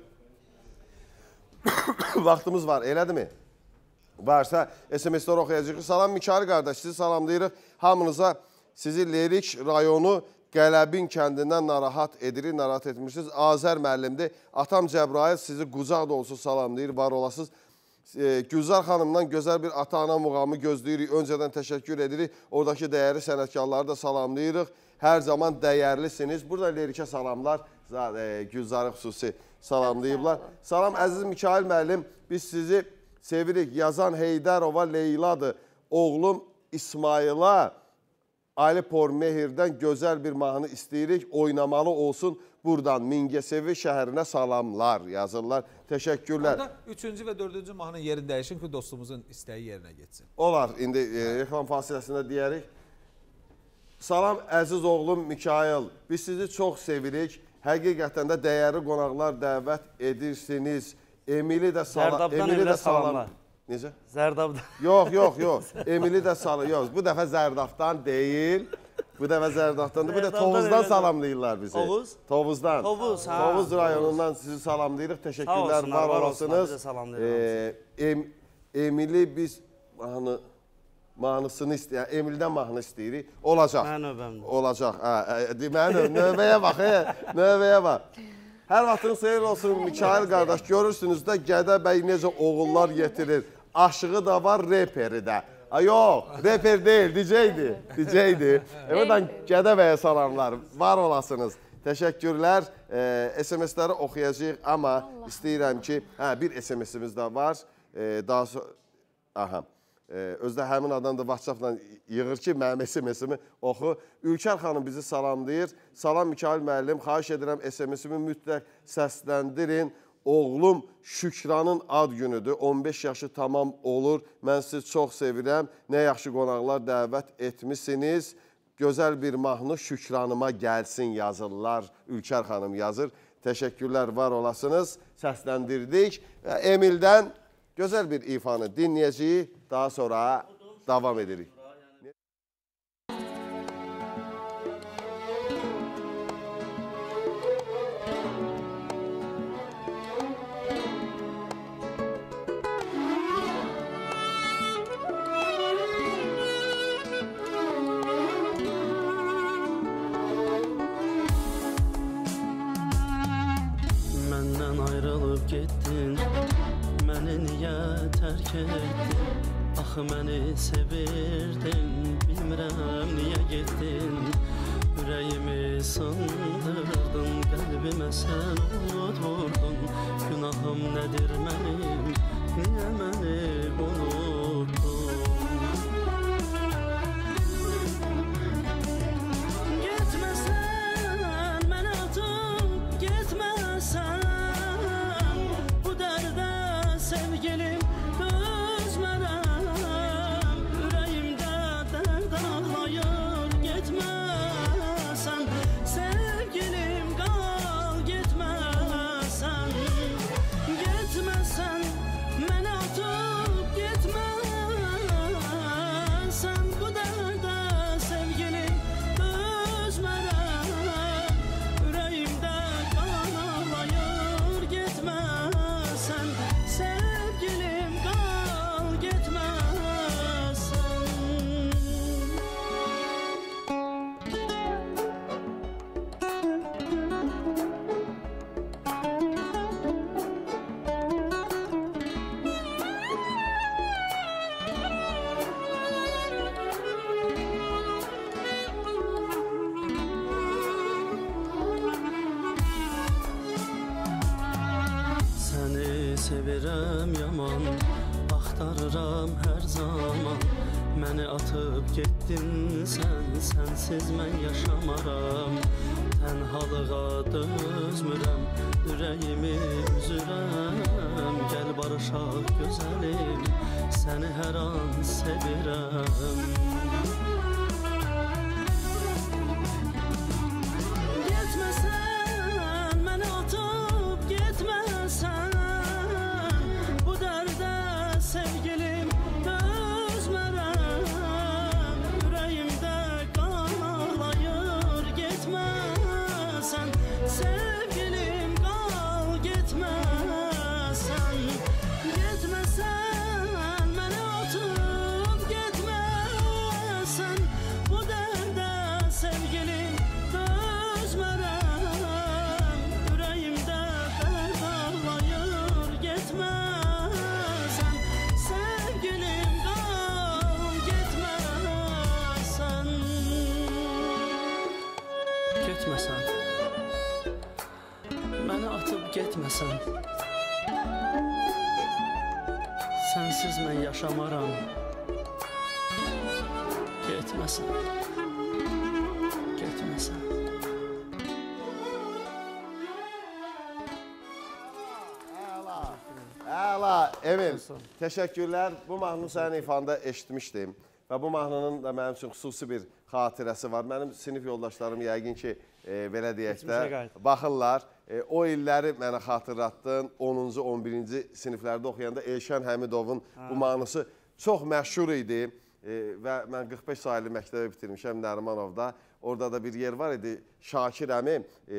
Vaxtımız var, elədirmi? Varsa SMS-lər oxuyacaq. Salam Mikail qardaş, sizi salamlayırıq. Hamınıza sizi Lerik rayonu Qələbin kəndindən narahat edirik, narahat etmişsiniz. Azər müəllimdir. Atam Cəbrayil sizi qucaq dolusu salamlayır, var olasınız. Gülzar xanımdan gözəl bir ata-ana muğamı gözləyirik. Öncədən təşəkkür edirik. Oradakı dəyərli sənətkarları da salamlayırıq. Hər zaman dəyərlisiniz. Burada Lerikə salamlar. Gülzarı xüsusi salamlayıblar. Salam əziz Mikail müəllim. Biz sizi sevirik. Yazan Heydərova Leyladır. Oğlum İsmaila Ali Pormehirdən gözəl bir mahnı istəyirik. Oynamalı olsun. Buradan Mingəçevir şəhərinə salamlar yazırlar. Təşəkkürlər. Orada 3-cü və 4-cü mahnının yerini dəyişin ki, dostumuzun istəyi yerinə getsin. Olar. İndi reklam fasiləsində deyərik. Salam əziz oğlum Mikail. Biz sizi çox sevirik. Həqiqətən də dəyərli qonaqlar dəvət edirsiniz. Emili də salam. Necə? Zərdabdan. Yox. Emili də salam. Yox, bu dəfə Zərdabdan deyil. Bu dəfə Zərdabdandır. Bu da Tovuzdan salamlayırlar bizi. Tovuz? Tovuzdan. Tovuz, ha. Tovuz rayonundan sizi salamlayırıq. Təşəkkürlər, var olasınız. Emili biz mahnısını istəyir. Emildən mahnı istəyirik. Olacaq. Mən növbəmdir. Olacaq. Deməli, növbəyə bax. Növbəyə bax. Hər vaxtınız xeyir olsun Mikail qardaş. Görürsünüz də Gədəbəy necə oğullar getirir. Aşığı da var, reperi də. Yox, reper deyil, DJ-dir. Oradan Gədəbəyə salamlar. Var olasınız. Təşəkkürlər. SMS-ləri oxuyacağıq, amma istəyirəm ki, bir SMS-imiz də var. Daha sonra... Aha. Özdə həmin adam da WhatsApp-la yığır ki, mənim SMS-imi oxu. Ülkər xanım bizi salamlayır. Salam Mikail müəllim, xahiş edirəm SMS-imi mütləq səsləndirin. Oğlum Şükranın ad günüdür. 15 yaşı tamam olur. Mən sizi çox sevirəm. Nə yaxşı qonaqlar dəvət etmişsiniz. Gözəl bir mahnı Şükranıma gəlsin yazırlar. Ülkər xanım yazır. Təşəkkürlər, var olasınız. Səsləndirdik. Emildən gözəl bir ifanı dinləyəcəyik. Daha sonra davam edirik. getdin, məni niyə tərk etdin? Axı məni sevirdin, bilmirəm niyə getdin? Ürəyimi sındırdın, qəlbimə sən od vurdun. Günahım nədir mənim, niyə məni unuttun? Getməsən, məni atıb getməsən, bu dərdə sevgilim dözmərəm. Ürəyimdə dərd ağlayır, getməsən, sevgilim qal, getməsən. Getməsən, məni atıb getməsən, bu dərdə sevgilim dözmərəm. Ürəyimdə qan ağlayır, getməsən, sevgilim qal, getməsən. Səni sevirəm yaman, axtarıram hər zaman. Məni atıb getdin sən, sənsiz mən yaşamaram. Tənhalığa dözmürəm, ürəyimi üzürəm. Gəl barışaq gözəlim, səni hər an sevirəm. Getməsən, məni atıb getməsən, bu dərdə sevgilim dözmərəm. Ürəyimdə qan ağlayır, getməsən, sevgilim qal, getməsən. Getməsən, məni atıb getməsən, bu dərdə sevgilim dözmərəm. Ürəyimdə dərd ağlayır, getməsən, sevgilim qal, getməsən. Getməsən, məni atıb getməsən, sənsiz mən yaşamaram. Getməsən, getməsən. Əla, Emin, təşəkkürlər. Bu mahnını sənin ifanda eşitmişdim və bu mahnının da mənim üçün xüsusi bir xatirəsi var. Mənim sinif yoldaşlarım yəqin ki, belə deyək də, baxırlar. O illəri mənə xatırlatdın, 10-cu, 11-ci siniflərdə oxuyanda Elşən Həmidovun bu mahnısı çox məşhur idi və mən 45 saylı məktəbə bitirmişəm Nərimanovda. Orada da bir yer var idi, Şakir əmi,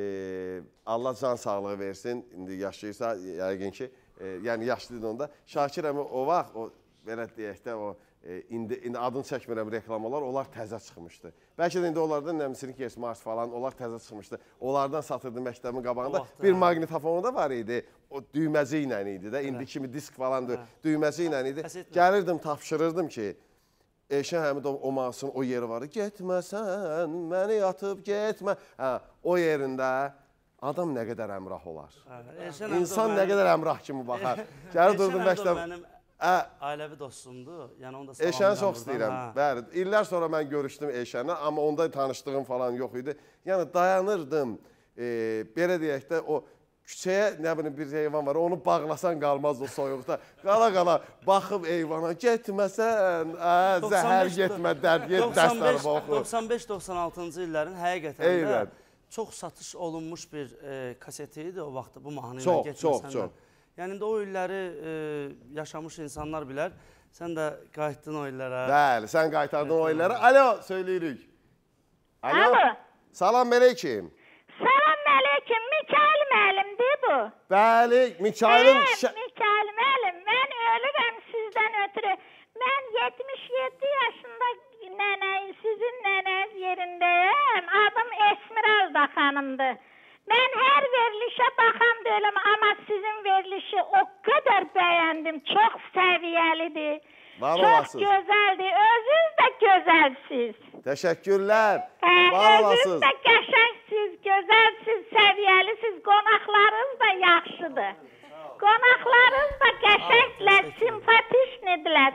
Allah can sağlığı versin, indi yaşayırsa yəqin ki, yəni yaşlıdır onda. Şakir əmi o vaxt, belə deyək də, indi adını çəkmirəm reklamalar, onlar təzə çıxmışdı. Bəlkə də indi onlardan Nəmsinik Yers Mars falan, onlar təzə çıxmışdı. Onlardan satırdı məktəbin qabağında. Bir maqnitofonu da var idi, o düyməci ilə idi də, indi kimi disk falan düyməci ilə idi. Gəlirdim, tapşırırdım ki, Elşən Həmidov o mahnısının o yeri var. Getməsən, məni atıb getmə. O yerində adam nə qədər əmrah olar. İnsan nə qədər əmrah kimi baxar. Gəlir durdum məktəb. Ailəvi dostumdur. Yəni onu da salamlayıram. Elşəni çox istəyirəm. Bəli. İllər sonra mən görüşdüm Elşənlə, amma onda tanışdığım falan yox idi. Yəni dayanırdım. Belə deyək də o küçəyə nə bilim bir heyvan var, onu bağlasan qalmaz o soyuqda. Qala-qala baxıb eyvana, getməsən, zəhər getmə, dərd get, dərslərimi oxu. 95-96-cı illərin həqiqətən də çox satış olunmuş bir kaseti idi o vaxtda bu mahnı ilə getməsən də. Yəni indi o illəri yaşamış insanlar bilər. Sən də qayıtdın o illərə. Bəli, sən qaytardın o illərə. Alo, söyləyirik. Alo. Salam əleykum. Salam əleykum. Mikail müəllimdir bu. Bəli, Mikail'in... Mikail müəllim, mən ölürəm sizdən ötürü. Mən 77 yaşında sizin nənəniz yerindəyəm. Adım Esmeralda xanımdır. Mən hər verilişə baxan deyiləm, amma sizin verilişi o qədər bəyəndim. Çox səviyyəlidir. Var Çox olasınız. gözəldir. Özünüz də gözəlsiz. Təşəkkürlər. Var Özünüz olasınız. də qəşəngsiniz, gözəlsiz, səviyyəlisiz. Qonaqlarınız da yaxşıdır. Qonaqlarınız da qəşəngdilər, simpatişnidirlər.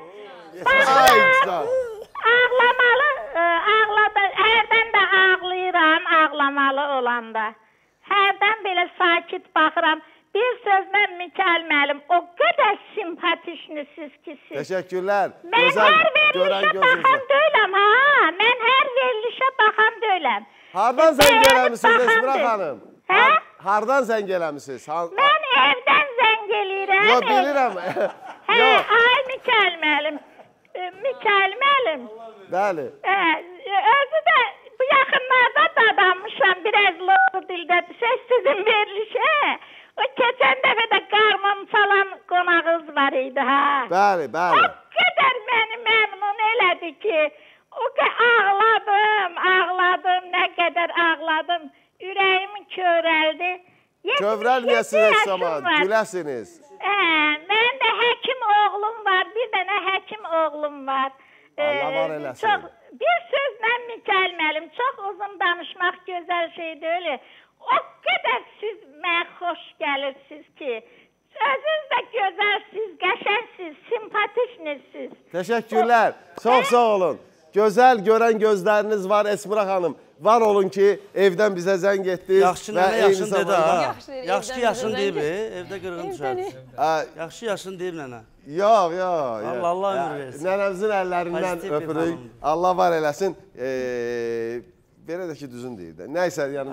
Ağlamalı, hərdən də ağlayıram, ağlamalı olanda. Hərdən belə sakit baxıram. Bir sözlə Mikail müəllim, o qədər simpatişnisiniz ki siz. Təşəkkürlər. Mən Gözəl hər görən verilişə baxan gözünüzə. deyiləm, ha. Mən hər verilişə baxan deyiləm. Hardan zəng Bəyənib eləmisiniz baxan Esmira deyil. xanım? Hə? Hardan zəng eləmisiniz? Mən evdən zəng eləyirəm. Yox, bilirəm. Hə, Yox. ay Mikail müəllim. Mikail müəllim. Bəli. Özü də bu yaxınlarda da adammışam, biraz loğu dildə düşək sizin verilişə. O keçən dəfə də qarmon çalan qonağınız var idi, ha. Bəli, bəli. O qədər məni məmnun elədi ki, o ağladım, nə qədər ağladım. Ürəyimin körəldi. Kövrəlməyəsiniz heç zaman, güləsiniz. Mən də həkim oğlum var, bir dənə həkim oğlum var. Allah var eləsin. Bir sözlə Mikail müəllim, çox uzun danışmaq gözəl şey deyil. O qədər siz mənə xoş gəlirsiniz ki, özünüz də gözəlsiz, qəşəngsiniz, simpatişnisiniz. Təşəkkürlər. Çox sağ olun. Gözəl görən gözləriniz var Esmira xanım. Var olun ki, evdən bizə zəng etdiniz. Yaxşı nənə yaşın dedi ha. Yaxşı ki yaşın deyib, evdə qırğın düşər. Yaxşı yaşın deyib nənə. Yox. Allah ömür versin. Nənəmizin əllərindən öpürük. Allah var eləsin. Belə də ki, düzün deyir də. Nəysə, yəni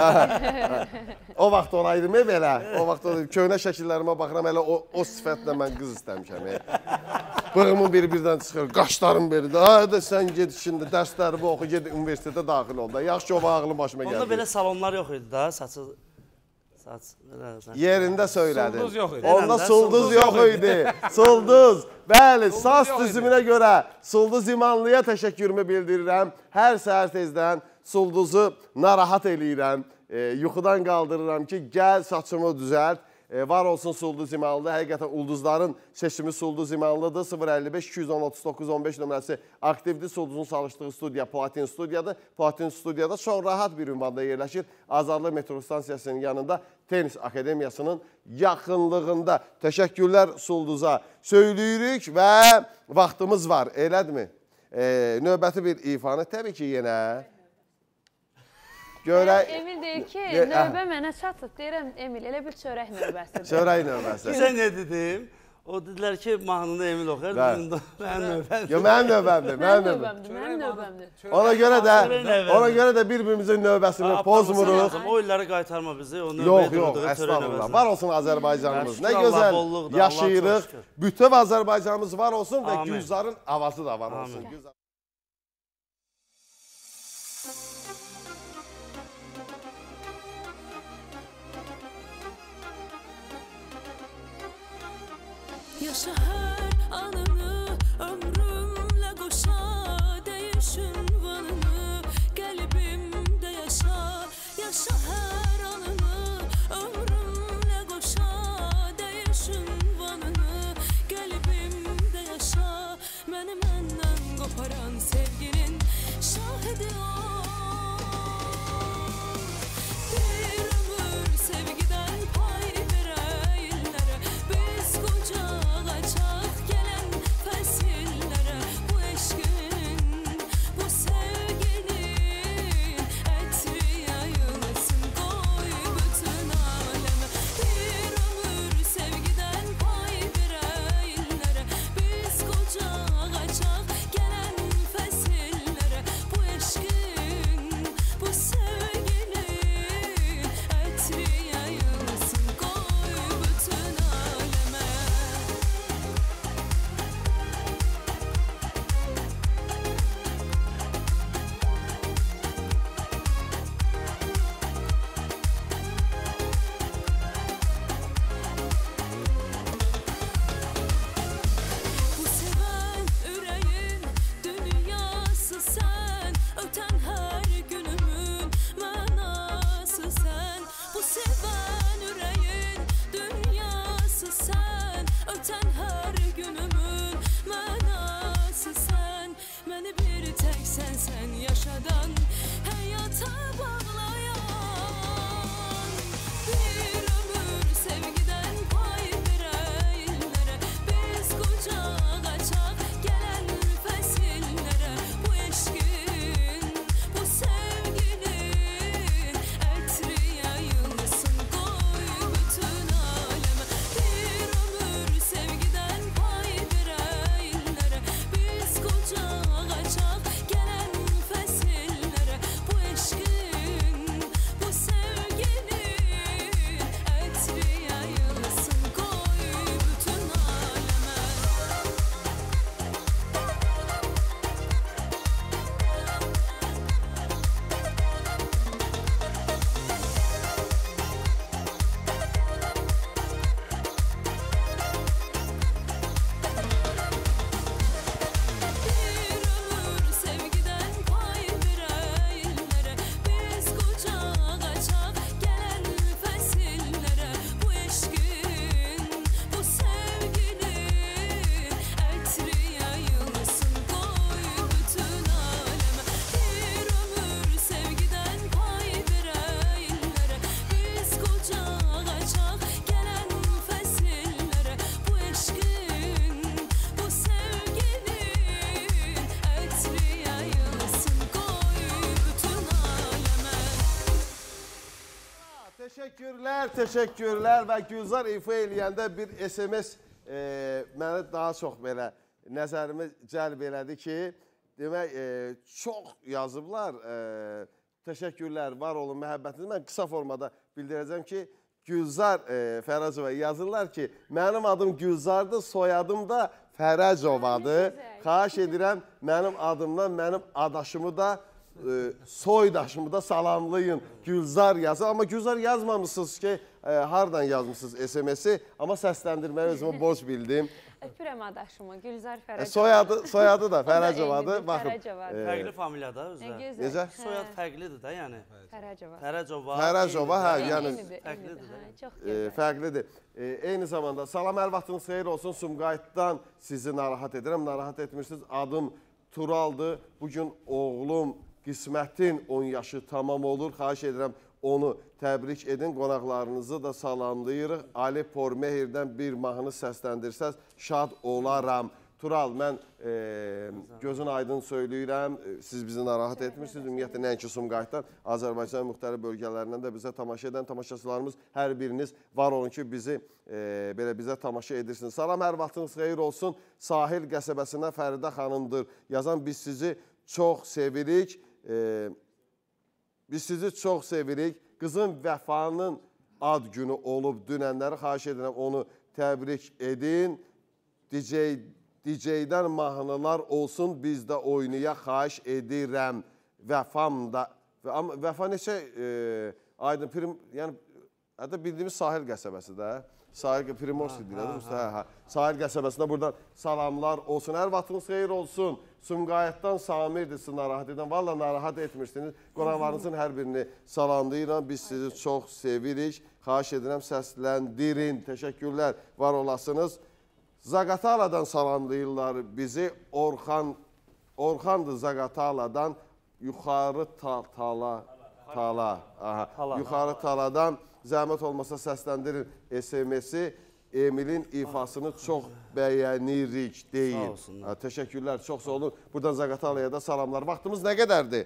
o vaxt olaydım belə. O vaxt köhnə şəkillərimə baxıram, elə o sifətlə mən qız istəmişəm. Bığımın bir-birdən çıxır, qaşlarım belə də. Hadi sən ged şimdi, dərslərimi oxu, ged universitetə daxil ol da. Yaxşı ki, o ağlım başıma gəldi. Onda belə salonlar yox idi da, saçı... Yerində söylədin. Sulduz yox idi. Onda sulduz yox idi. Sulduz. Bəli, saz düzümünə görə Sulduz İmanlıya təşəkkürümü bildirirəm. Hər səhər tezdən Sulduzu narahat eləyirəm. Yuxudan qaldırıram ki, gəl saçımı düzəlt. Var olsun Sulduz İmanlı. Həqiqətən ulduzların seçimi Sulduz İmanlıdır. 055-210-39-15 nömrəsi aktivdir. Sulduzun çalışdığı studiya Platin studiyadır. Platin studiyada çox rahat bir ünvanda yerləşir. Azadlı metro stansiyasının yanında Tenis Akademiyasının yaxınlığında. Təşəkkürlər Sulduza. Söyləyirik və vaxtımız var. Elədirmi? Növbəti bir ifanı təbii ki, yenə... Emil deyir ki, növbə mənə çatıb. Deyirəm, Emil, elə bir çörək növbəsidir. Çörək növbəsi. Sən nə dedim? O dedilər ki, mahnını Emil oxuyar. Mənim növbəmdir. Yox, mənim növbəmdir. Mənim növbəmdir. Ona görə də bir-birimizin növbəsini pozmuruq. O illəri qaytarma bizi. Yox, əstağfurullah. Var olsun Azərbaycanımız. Nə gözəl yaşayırıq. Bütöv Azərbaycanımız var olsun və Gülzarın avazı da var olsun. Yaşa hər anını ömrümlə qoşa, dəyişin vanını qəlbimdə yaşa. Yaşa hər anını ömrümlə qoşa, dəyişin vanını qəlbimdə yaşa. Məni məndən qoparan sevginin şahidi ol. Bir ömür sevgidən pay verəyillərə, biz qoca çaq gələn fəsillərə, bu eşqin, bu Təşəkkürlər və Gülzar ifa eləyəndə bir SMS məni daha çox belə nəzərimi cəlb elədi ki, demək, çox yazıblar, təşəkkürlər, var olun, məhəbbətiniz. Mən qısa formada bildirəcəm ki, Gülzar Fərəcova yazırlar ki, mənim adım Gülzardır, soyadım da Fərəcovadır. Xahiş edirəm, mənim adımdan mənim adaşımı da soydaşımı da salamlayın. Gülzar yazır. Amma Gülzar yazmamışsınız ki, hardan yazmışsınız SMS-i. Amma səsləndirməyi özümə borc bildim. Öpürəm adaşımı, Gülzar Fərəcova. Soyadı da Fərəcovadır. Fərqli familiyada özlər. Necə? Soyad fərqlidir də, yəni. Fərəcova. Fərəcova, hə, yəni. Fərqlidir də. Çox gözəl. Fərqlidir. Eyni zamanda, salam, hər vaxtınız xeyir olsun. Sumqayıtdan sizi narahat edirəm. Narahat etmişsiniz. Adım Turaldır. Bugün oğlum Qismətin 10 yaşı tamam olur. Xahiş edirəm, onu təbrik edin. Qonaqlarınızı da salamlayırıq. Ali Pormehirdən bir mahnı səsləndirsəz, şad olaram. Tural, mən gözün aydın söyləyirəm. Siz bizi narahat etmirsiniz. Ümumiyyətlə, nəinki Sumqayıtdan, Azərbaycanın müxtəlif bölgələrindən də bizə tamaşa edən tamaşaçılarımız, hər biriniz var olun ki, bizə tamaşa edirsiniz. Salam, hər vaxtınız xeyir olsun. Sahil qəsəbəsindən Fəridə xanımdır. Yazan, biz sizi çox sevirik. Biz sizi çox sevirik. Qızın Vəfanın ad günü olub dünənləri. Xahiş edirəm, onu təbrik edin. DJ-dən mahnılar olsun, biz də oynayaq, xahiş edirəm. Vəfam da. Vəfa neçə aydın, yəni, bildiyimiz sahil qəsəbəsi də. Sahil Primorski deyildir. Sahil qəsəbəsində buradan salamlar olsun. Hər vaxtınız xeyir olsun. Sumqayıtdan Samirdir sizi narahat edən. Valla narahat etmirsiniz. Qonaqlarınızın hər birini salamlayıram. Biz sizi çox sevirik. Xahiş edirəm, səsləndirin. Təşəkkürlər, var olasınız. Zaqataladan salamlayırlar bizi. Orxandır Zaqataladan. Yuxarı Tala. Yuxarı Taladan. Zəhmət olmasa səsləndirin SMS-i. Emilin ifasını çox bəyənirik deyin. Təşəkkürlər, çox sağ olun. Buradan Zaqatalaya da salamlar. Vaxtımız nə qədərdir?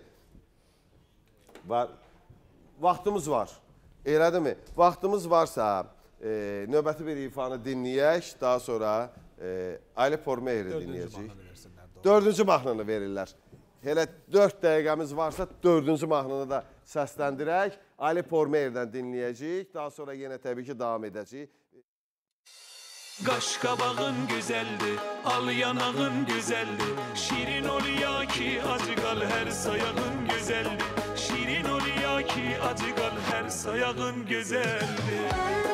Vaxtımız var. Elədir mi? Vaxtımız varsa, növbəti bir ifanı dinləyək. Daha sonra Ali Pormehiri dinləyəcəyik. 4-cü mahnını verirlər. Elə 4 dəqiqəmiz varsa 4-cü mahnını da səsləndirək. Ali Pormehirdən dinləyəcəyik. Daha sonra yenə təbii ki, davam edəcəyik. Qaşqabağın gözəldir, al yanağın gözəldir. Şirin oluya ki, acı qal hər sayağın gözəldir. Şirin oluya ki, acı qal hər sayağın gözəldir.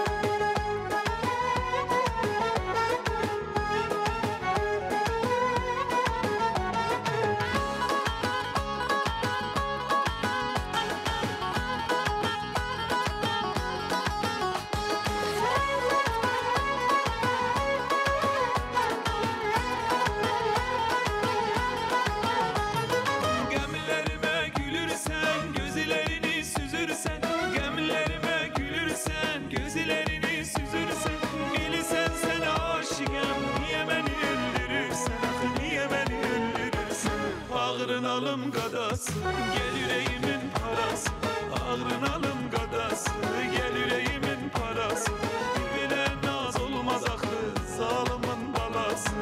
Ağrınalım qadası, gel yüreğimin parası. Ağrınalım qadası, gel yüreğimin parası. Belə naz olmaz axı, zalımın balası.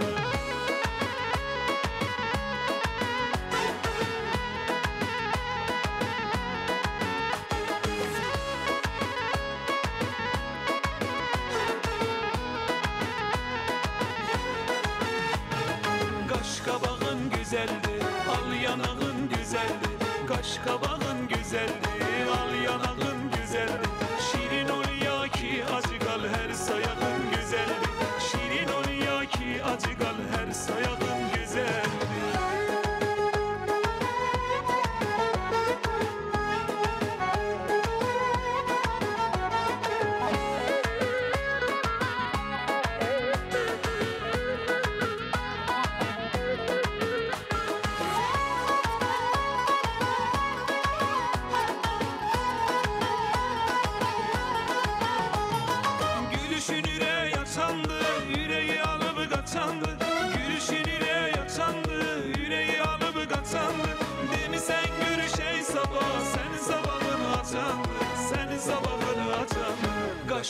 Qaşqabağın gözəldir, al yanağın gözəldir. Qaşqabağın gözəldir, al yanağın gözəldir. Şirin oluya ki, acı qal hər sayağın gözəldir. Şirin oluya ki, acı qal hər sayağın gözəldir.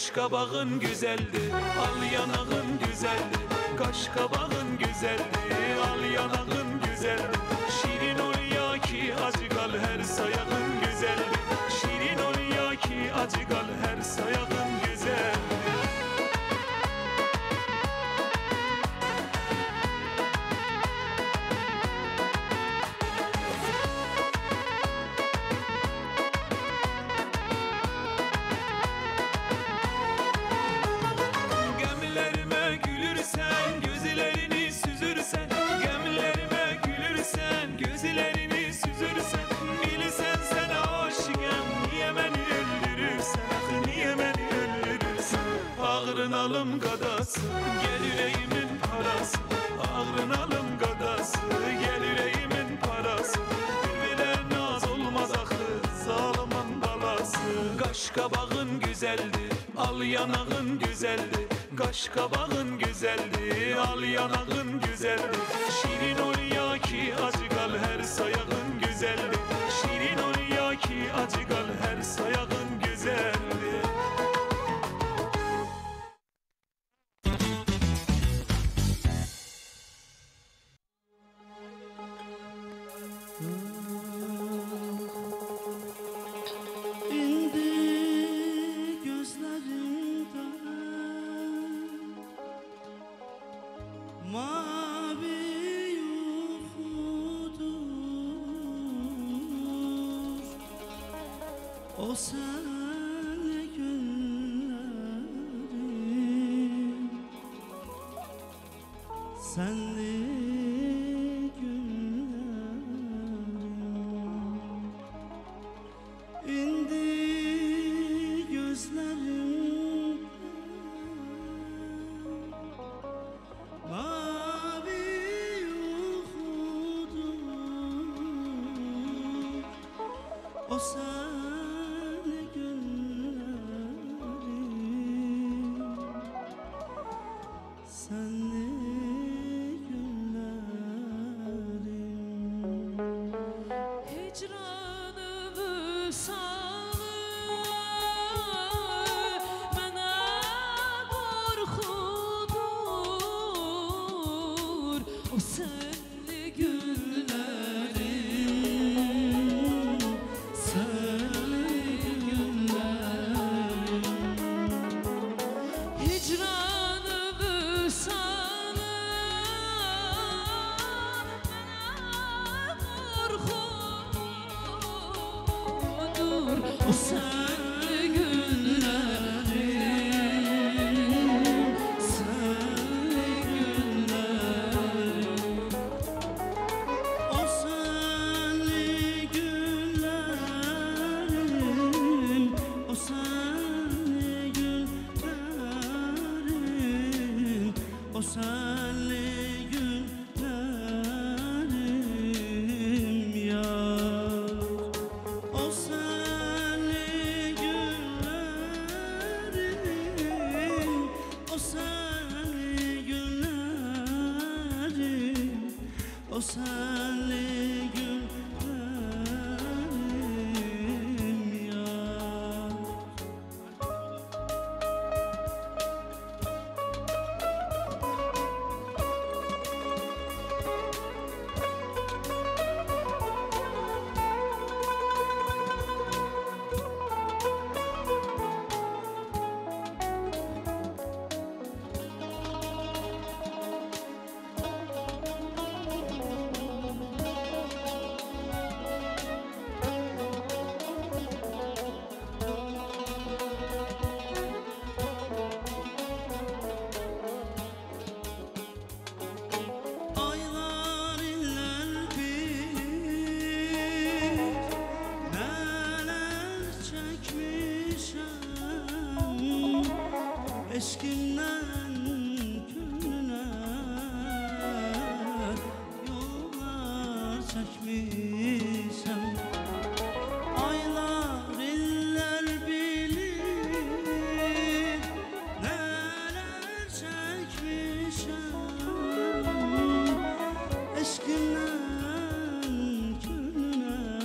Qaşqabağın güzeldir, al yanağın güzeldir. Qaşqabağın güzeldir, al yanağın güzeldir. Şirin ol ya ki acı qal hər sayağın güzeldir. Şirin ol ya ki acı qal hər sayağın güzeldir. Ağrınalım qadası, gel yüreğimin parası. Ağrınalım qadası, gel yüreğimin parası. Belə naz olmaz axı, zalımın balası. Qaşqabağın güzeldir, al yanağın güzeldir. Qaşqabağın güzeldir, al yanağın güzeldir. Şirin ol ya ki acı qal hər sayağın güzeldir. Şirin ol ya ki acı qal hər sayağın güzeldir. O senle günlerim, senle günlerim. İndi gözlerimden mavi yuhudur. O sen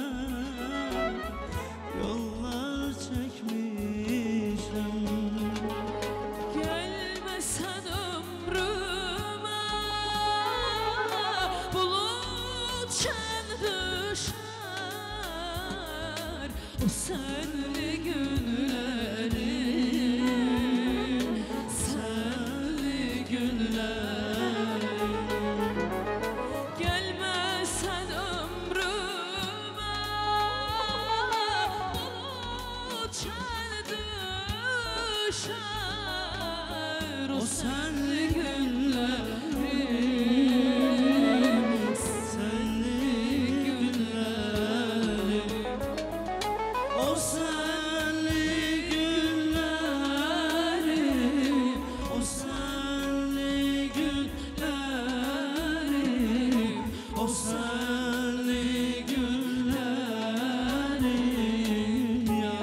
yollar çekmişim. senli günlerim, senli günlerim. Gelmezsen ömrüme bulut çel düşer, o senli günlerim, senli günlerim, o senli günlerim, o senli günlerim, o senli günlerim ya.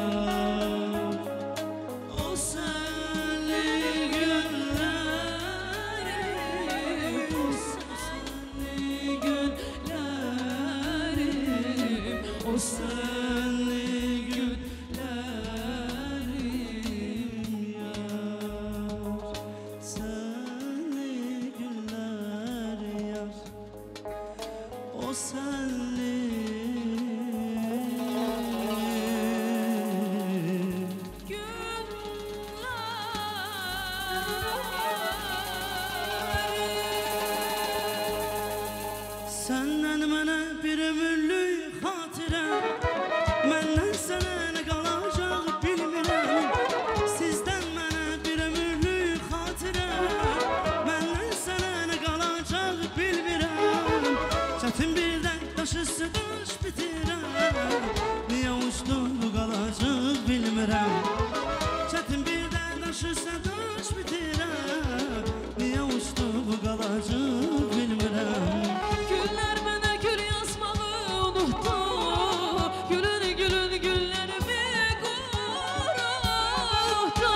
O senli günlerim, o senli günlerim, o senli günlerim ya. Senli günler yar, o senli senden mənə bir ömürlük xatirə, məndən sənə nə qalacaq bilmirəm. Sizdən mənə bir ömürlük xatirə, məndən sənə nə qalacaq bilmirəm. Çətin birdən daş üstü daş bitirəm, niyə uçdu bu qalacaq bilmirəm. Çətin birdən daş üstü daş bitirəm, niyə uçdu bu qalacaq bilmirəm. Güller mənə gül yazmağı unutdu, gülün gülün güllərimi qurutdu.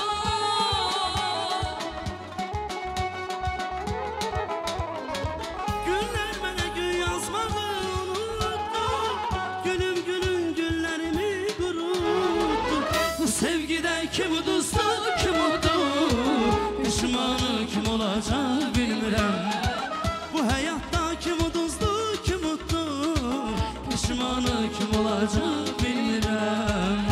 Güller mənə gül yazmağı unutdu, gülüm gülün güllərimi qurutdu. Bu sevgidə kim uduzdu, kim uddu, pişmanı kim olacaq bilmirəm. Bu həyatda kim uduzdu, kim utdu, pişmanı kim olacaq bilmirəm.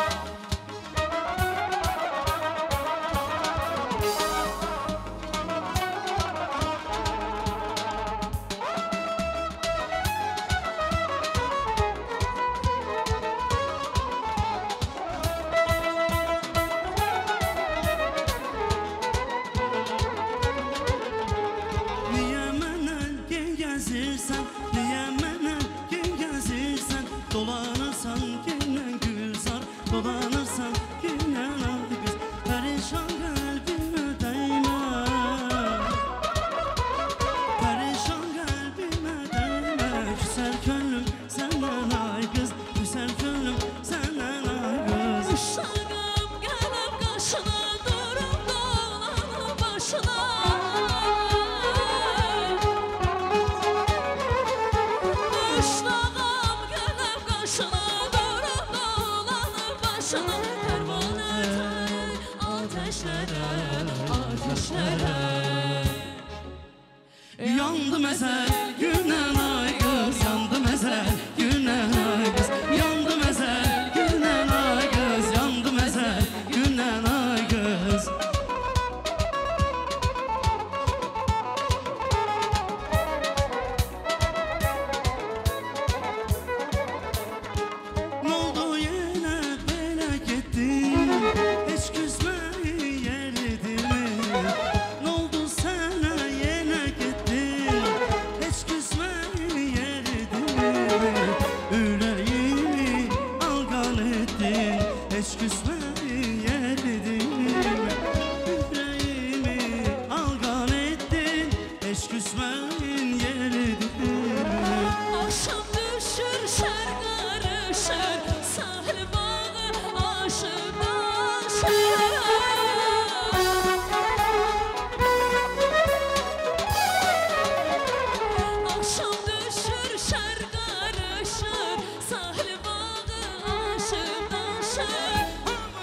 Niyə mənə gen gəzirsən, niyə mənə gen gəzirsən, dolanırsan genlə gülzar, dolanırsan genlə ay qız, pərişan qəlbimə dəymə, pərişan qəlbimə dəymə, küsər könlüm səndən ay qız, küsər könlüm səndən ay qız. Uşağım gəlib qaşına, durum dolanı başına. Uşağım gəlib qaşına, durum dolanı başına. Pərvanə ateşlərə, ateşlərə. Yandım əzəl gündən ay qız, yandım əzəl gündən ay qız, yandım əzəl gündən ay qız, yandım əzəl gündən ay qız. N'oldu yenə belə getdin, heç küsməyi yeridirmi? N'oldu sənə yenə getdin, heç küsməyi yeridirmi? Ürəyimi alqan etdin, heç küsməyi yeridirmi? Ürəyimi alqan etdin, heç küsməyin yeridirmi? Axşam düşür şər qarışır, sahil bağı aşıb aşır. Axşam düşür şər qarışır, sahil bağı aşıb aşır.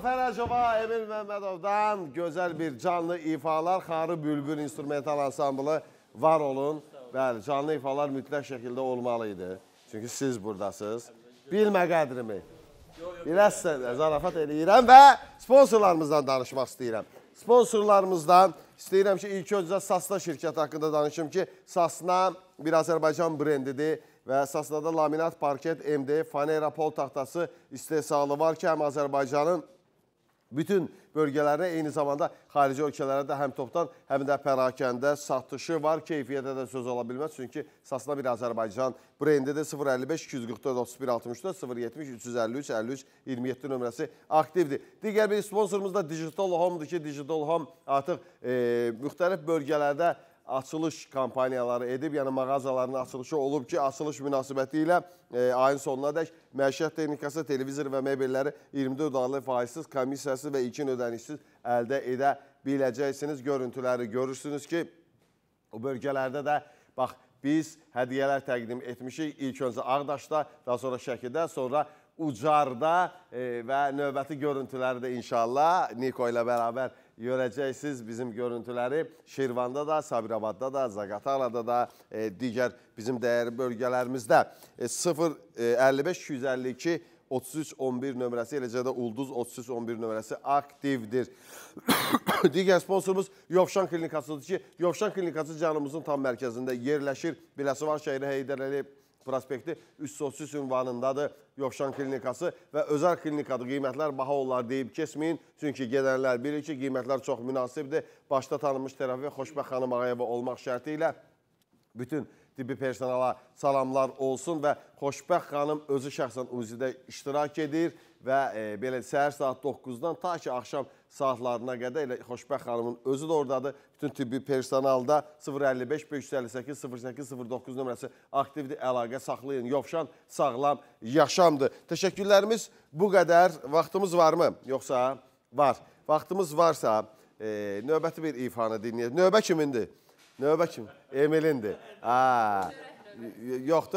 Fərəcova, Emil Məmmədovdan gözəl bir canlı ifalar, Xarı Bülbül instrumental ansamblı var olun. Bəli, canlı ifalar mütləq şəkildə olmalı idi. Çünki siz buradasınız. Bilmə qədrimi. Biraz zarafat eləyirəm və sponsorlarımızdan danışmaq istəyirəm. Sponsorlarımızdan istəyirəm ki, ilk öncə Sasna şirkəti haqqında danışım ki, Sasna bir Azərbaycan brendidir və Sasnada laminat, parket, MDF, fanera, pol taxtası istehsalı var ki, həm Azərbaycanın bütün bölgələrə, eyni zamanda xarici ölkələrə də həm topdan, həm də pərakəndə satışı var. Keyfiyyətə də söz ola bilməz. Çünki Sasna bir Azərbaycan brendidir. 055-244-31-64, 070-353-53-27 nömrəsi aktivdir. Digər bir sponsorumuz da Digital Home'dur ki, Digital Home artıq müxtəlif bölgələrdə açılış kampaniyaları edib, yəni mağazaların açılışı olub ki, açılış münasibəti ilə ayın sonuna dək məişət texnikası, televizor və mebelləri 24 aylık faizsiz, komissiyası və ilkin ödənişsiz əldə edə biləcəksiniz. Görüntüləri görürsünüz ki, o bölgələrdə də bax, biz hədiyyələr təqdim etmişik. İlk öncə Ağdaşda, daha sonra Şəkidə, sonra Ucarda və növbəti görüntüləri də inşallah Niko ilə bərabər görəcəksiniz bizim görüntüləri. Şirvanda da, Sabirabadda da, Zaqatalada da, digər bizim dəyərli bölgələrimizdə 055-252-3311 nömrəsi, eləcə də Ulduz 3311 nömrəsi aktivdir. Digər sponsorumuz Yovşan Klinikasıdır ki, Yovşan Klinikası canımızın tam mərkəzində yerləşir. Biləsuvar şəhəri Heydər Əliyev prospekti 330 ünvanındadır Yovşan Klinikası və özəl klinikadır. Qiymətlər baha olar deyib kesməyin. Çünki gedənlər bilir ki, qiymətlər çox münasibdir. Başda tanınmış terapi Xoşbəxt xanım Ağayeva olmaq şərti ilə bütün tibbi personala salamlar olsun və Xoşbəxt xanım özü şəxsən UZİ-də iştirak edir və belə səhər saat 9-dan ta ki axşam saatlarına qədər elə Xoşbəxt xanımın özü də oradadır. Bütün tibbi personalda 055-558-0809 nömrəsi aktivdir, əlaqə saxlayın. Yovşan sağlam yaşamdır. Təşəkkürlərimiz bu qədər. Vaxtımız varmı? Yoxsa var. Vaxtımız varsa növbəti bir ifanı dinləyək. Növbə kimindir? Növbə kim? Emilindir. Yox da...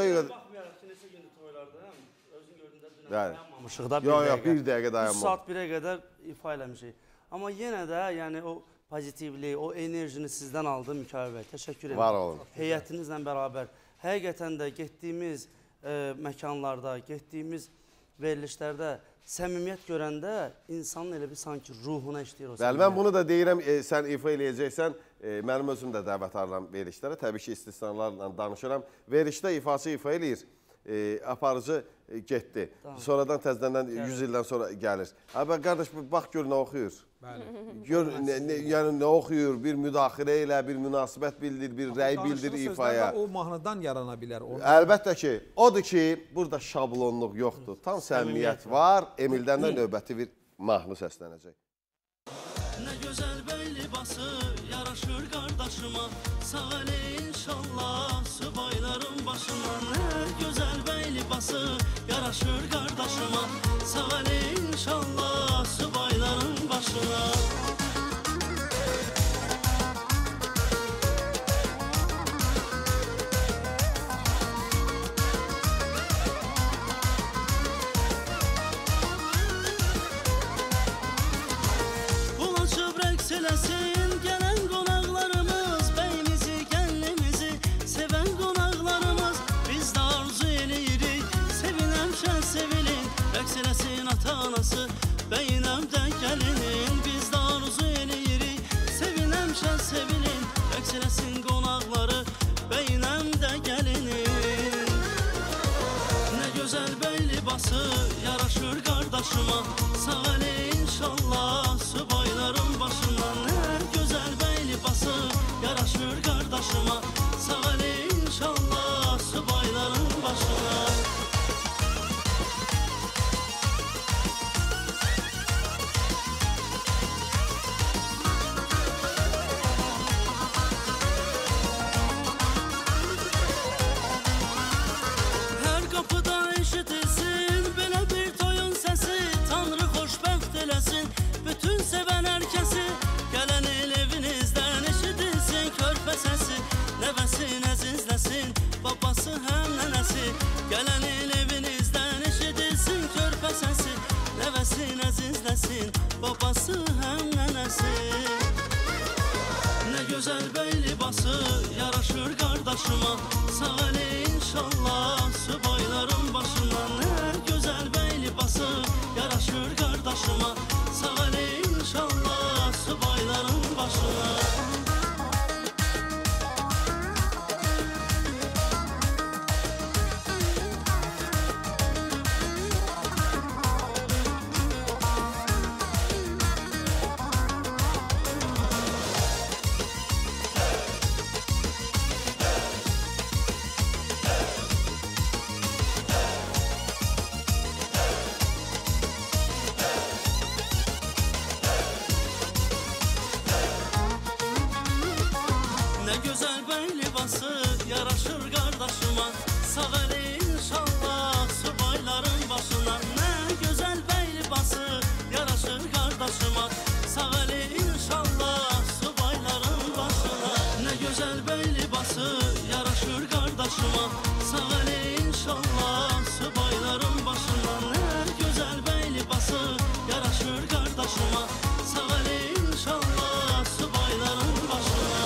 Yox, bir dəqiqə dayanmaq. 3 saat 1-ə qədər ifa eləmişik. Amma yenə də yəni o pozitivliyi, o enerjini sizdən aldım Mikail bəy. Təşəkkür edirəm. Var olun. Heyətinizlə bərabər. Həqiqətən də getdiyimiz məkanlarda, getdiyimiz verilişlərdə səmimiyyət görəndə insanın elə bir sanki ruhuna işləyir o səmimiyyət. Bəli, mən bunu da deyirəm, sən ifa eləyəcəksən, mənim özüm də dəvət alıram verilişlərə. Təbii ki, istisnalarla danışıram. Verilişdə ifası ifa eləyir. Aparıcı getdi. Sonradan təzədən 100 ildən sonra gəlir. Abi qardaş bax gör nə oxuyur. Gör yəni nə oxuyur, bir müdaxilə ilə, bir münasibət bildir, bir rəy bildir ifaya. O mahnıdan yarana bilər. Əlbəttə ki, odur ki, burada şablonluq yoxdur. Tam səmimiyyət var. Emildən də növbəti bir mahnı səslənəcək. Nə gözəl bəy libası yaraşır qardaşıma, sağ əli inşallah subayların başına. Nə gözəl bəy libası yaraşır qardaşıma, sağ əli inşallah subayların başına. Eləsin gələn qonaqlarımız, bəyimizi, gəlinimizi sevən qonaqlarımız. Biz də arzu eləyirik, sevinəmşə sevilin, rəqs eləsin ata-anası, bəyinəm də gəlinin. Biz də arzu eləyirik, sevinəmşə sevilin, rəqs eləsin qonaqları, bəyinəm də gəlinin. Nə gözəl bəy libası yaraşır qardaşıma, sağ əli inşallah subayların başına. Nə gözəl bəy libası yaraşır qardaşıma, sağ əli inşallah subayların başına. Hər qapıda eşitilsin belə bir toyun səsi, Tanrı xoşbəxt eləsin bütün sevən hər kəsi. Gələn el evinizdən eşidilsin körpə səsi, nəvə gözəl bəy libası yaraşır qardaşıma. Sağ əli inşallah subayların başından. Nə gözəl bəy libası yaraşır qardaşıma. Sağ əli inşallah subayların başına. Yaraşır qardaşıma. Sağ əli inşallah subayların başına. Nə gözəl bəy libası yaraşır qardaşıma. Sağ əli inşallah subayların başına. Nə gözəl bəy libası yaraşır qardaşıma. Sağ əli inşallah subayların başına. Nə gözəl bəy libası yaraşır qardaşıma. Sağ əli inşallah subayların başına.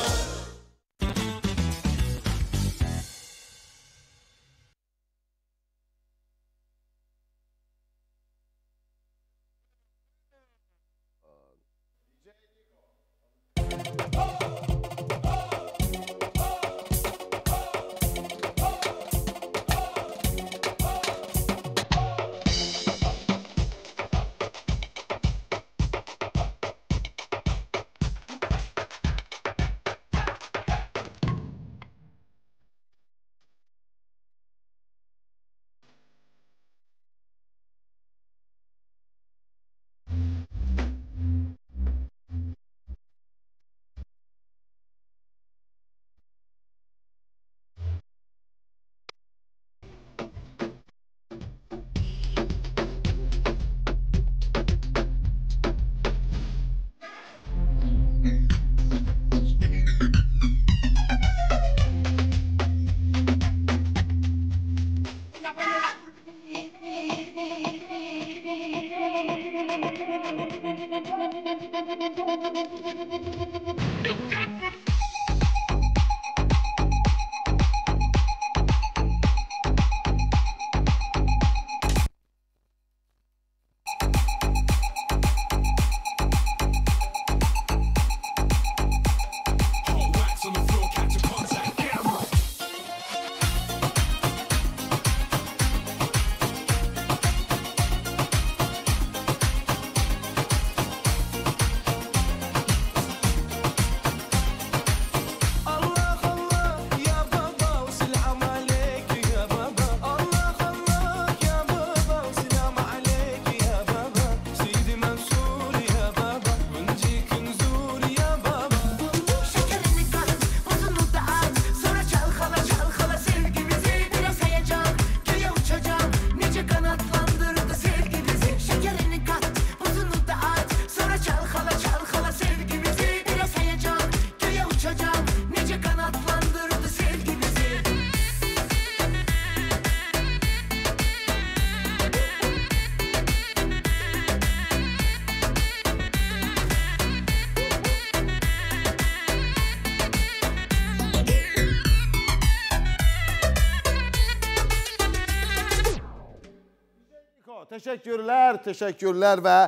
Təşəkkürlər və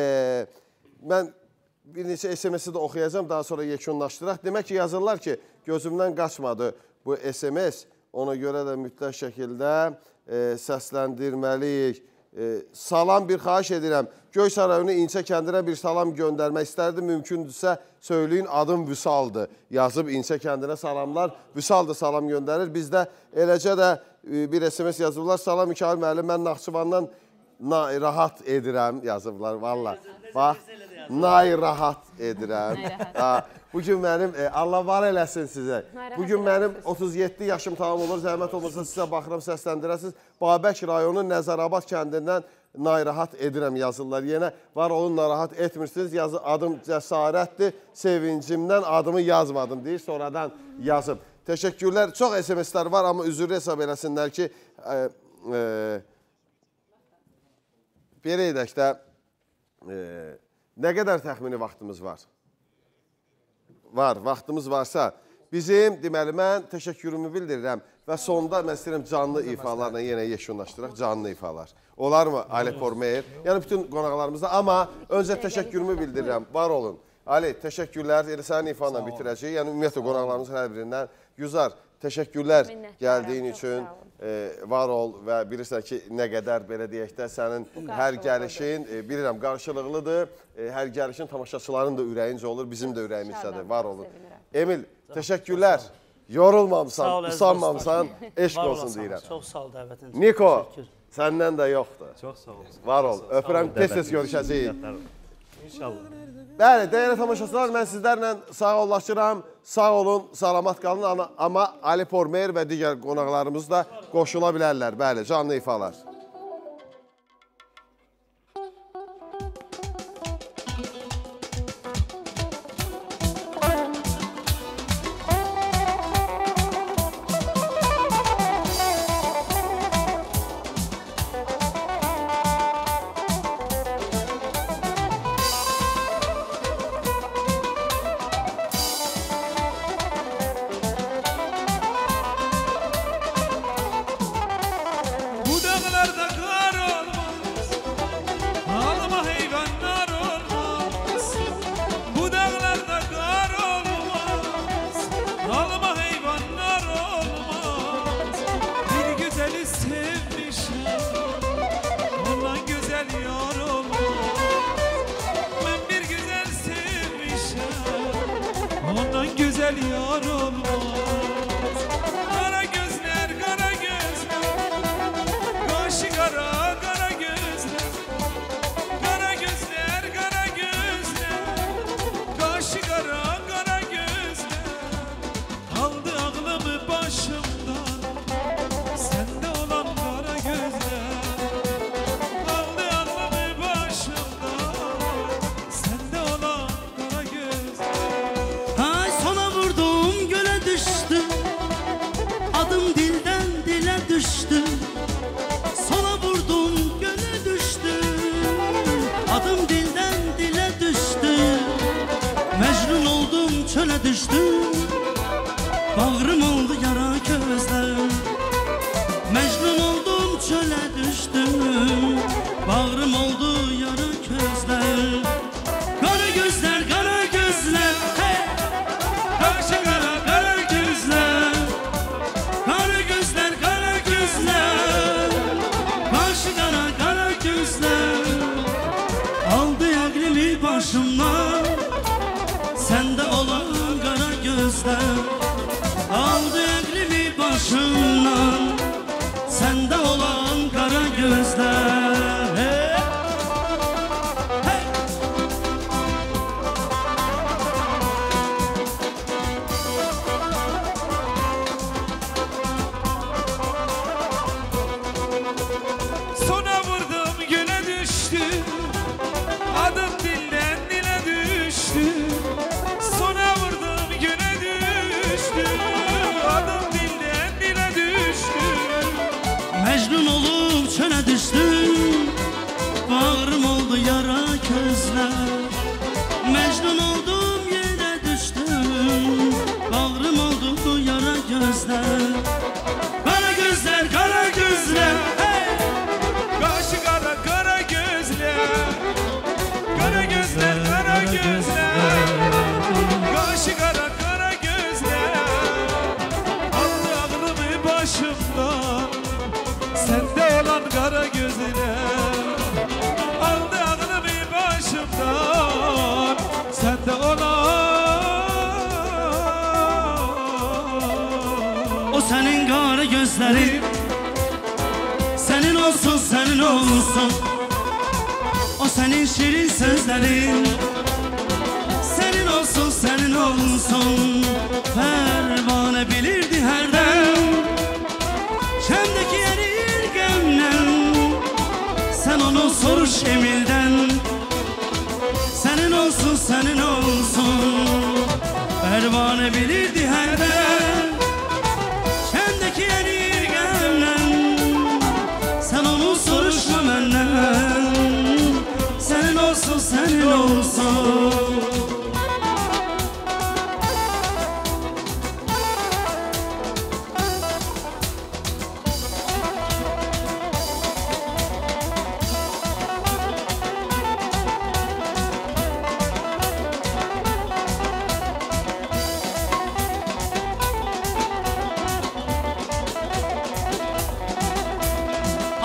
mən bir neçə SMS-i də oxuyacağım, daha sonra yekunlaşdıraq. Demək ki, yazırlar ki, gözümdən qaçmadı bu SMS, ona görə də mütləq şəkildə səsləndirməliyik. Salam bir xahiş edirəm. Göyçay rayonu İncə kəndinə bir salam göndərmək istərdim. Mümkündürsə söyləyin, adım Vüsaldır. Yazıb İncə kəndinə salamlar. Vüsaldır salam göndərir. Bizdə eləcə də bir SMS yazıblar. Salam Mikail müəllim, mən Naxçıvandan narahat edirəm yazıblar. Valla. Bax, narahat edirəm. Bugün mənim, Allah var eləsin sizə. Bugün mənim 37 yaşım tamam olur. Zəhmət olmasa sizə baxıram, səsləndirəsiniz. Babək rayonu Nəzərabad kəndindən narahat edirəm yazırlar. Yenə var olun, narahat etmirsiniz. Adım Cəsarətdir. Sevincimdən adımı yazmadım deyir. Sonradan yazıb. Təşəkkürlər. Çox SMS-lər var, amma üzrlü hesab eləsinlər ki, belə edək də, nə qədər təxmini vaxtımız var? var, vaxtımız varsa bizim, deməli, mən təşəkkürümü bildirirəm və sonda mən istəyirəm canlı ifalarla yenə yekunlaşdıraq, canlı ifalar. Olar mı Ali Pormer? Yəni bütün qonaqlarımızda, amma öncə təşəkkürümü bildirirəm, var olun. Ali, təşəkkürlər, elə sənin ifanla bitirəcək, yəni ümumiyyətlə qonaqlarımızın hər birindən. Güzar, təşəkkürlər gəldiyin üçün, var ol və bilirsən ki, nə qədər belə deyək də sənin hər gəlişin, bilirəm, qarşılıqlıdır, hər gəlişin tamaşaçıların da ürəyincə olur, bizim də ürəyimizdədir, var olun. Emil, təşəkkürlər. Yorulmamısan, usanmamısan, eşq olsun deyirəm. Çox sağ ol dəvətin üçün. Niko, səndən də yoxdur. Çox sağ olun. Var ol, öpürəm, tez-tez görüşəcəyik. İnşallah. Bəli, dəyərli tamaşaçılar, mən sizlərlə sağollaşıram. Sağ olun, salamat qalın. Amma Ali Pormer və digər qonaqlarımız da qoşula bilərlər. Bəli, canlı ifalar.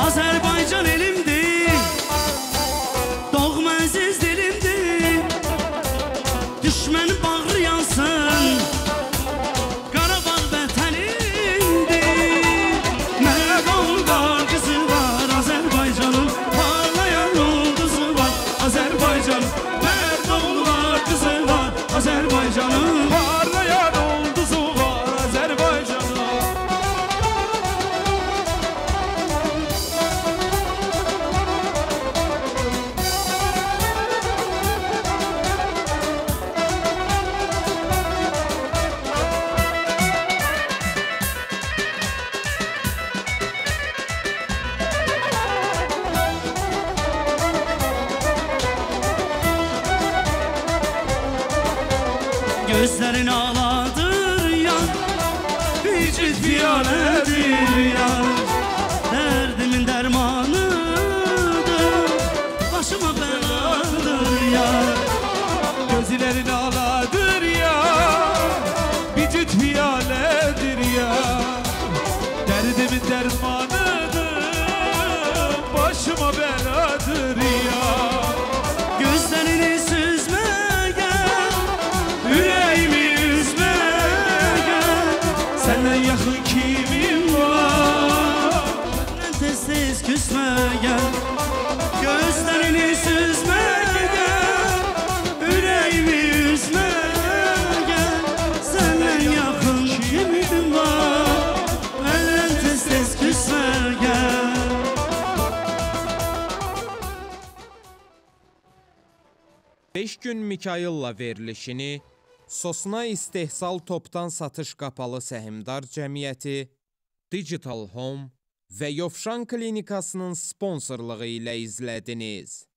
Azərbaycan elimdir, doğma əziz dilimdir. Düşmən bağrı yansın, Qarabağ vətənimdir. Mərd olqar qızı var, Azərbaycanın parlayan ulduzu var. Azərbaycan, mərd olqar qızı var, Azərbaycanın parlayan ulduzu var. Azərbaycanın. Gözlerin ağladır ya, hicret piyanedir ya. Derdimin dermanıdır, başıma beladır ya. Gözlerin ağladır ya, hicret piyanedir ya. Derdimin dermanıdır, başıma beladır ya. Gözlerini süzme senden yakın kimim var? Tez küsme gel, gözlerini süzme gel, yüreğimi üzme gel. Senden yakın kimim var? Benden tez küsme gel. Beş gün Mikail'la verilişini Sosna İstehsal Topdan Satış Qapalı Səhmdar Cəmiyyəti, Digital Home və Yovşan Klinikasının sponsorluğu ilə izlədiniz.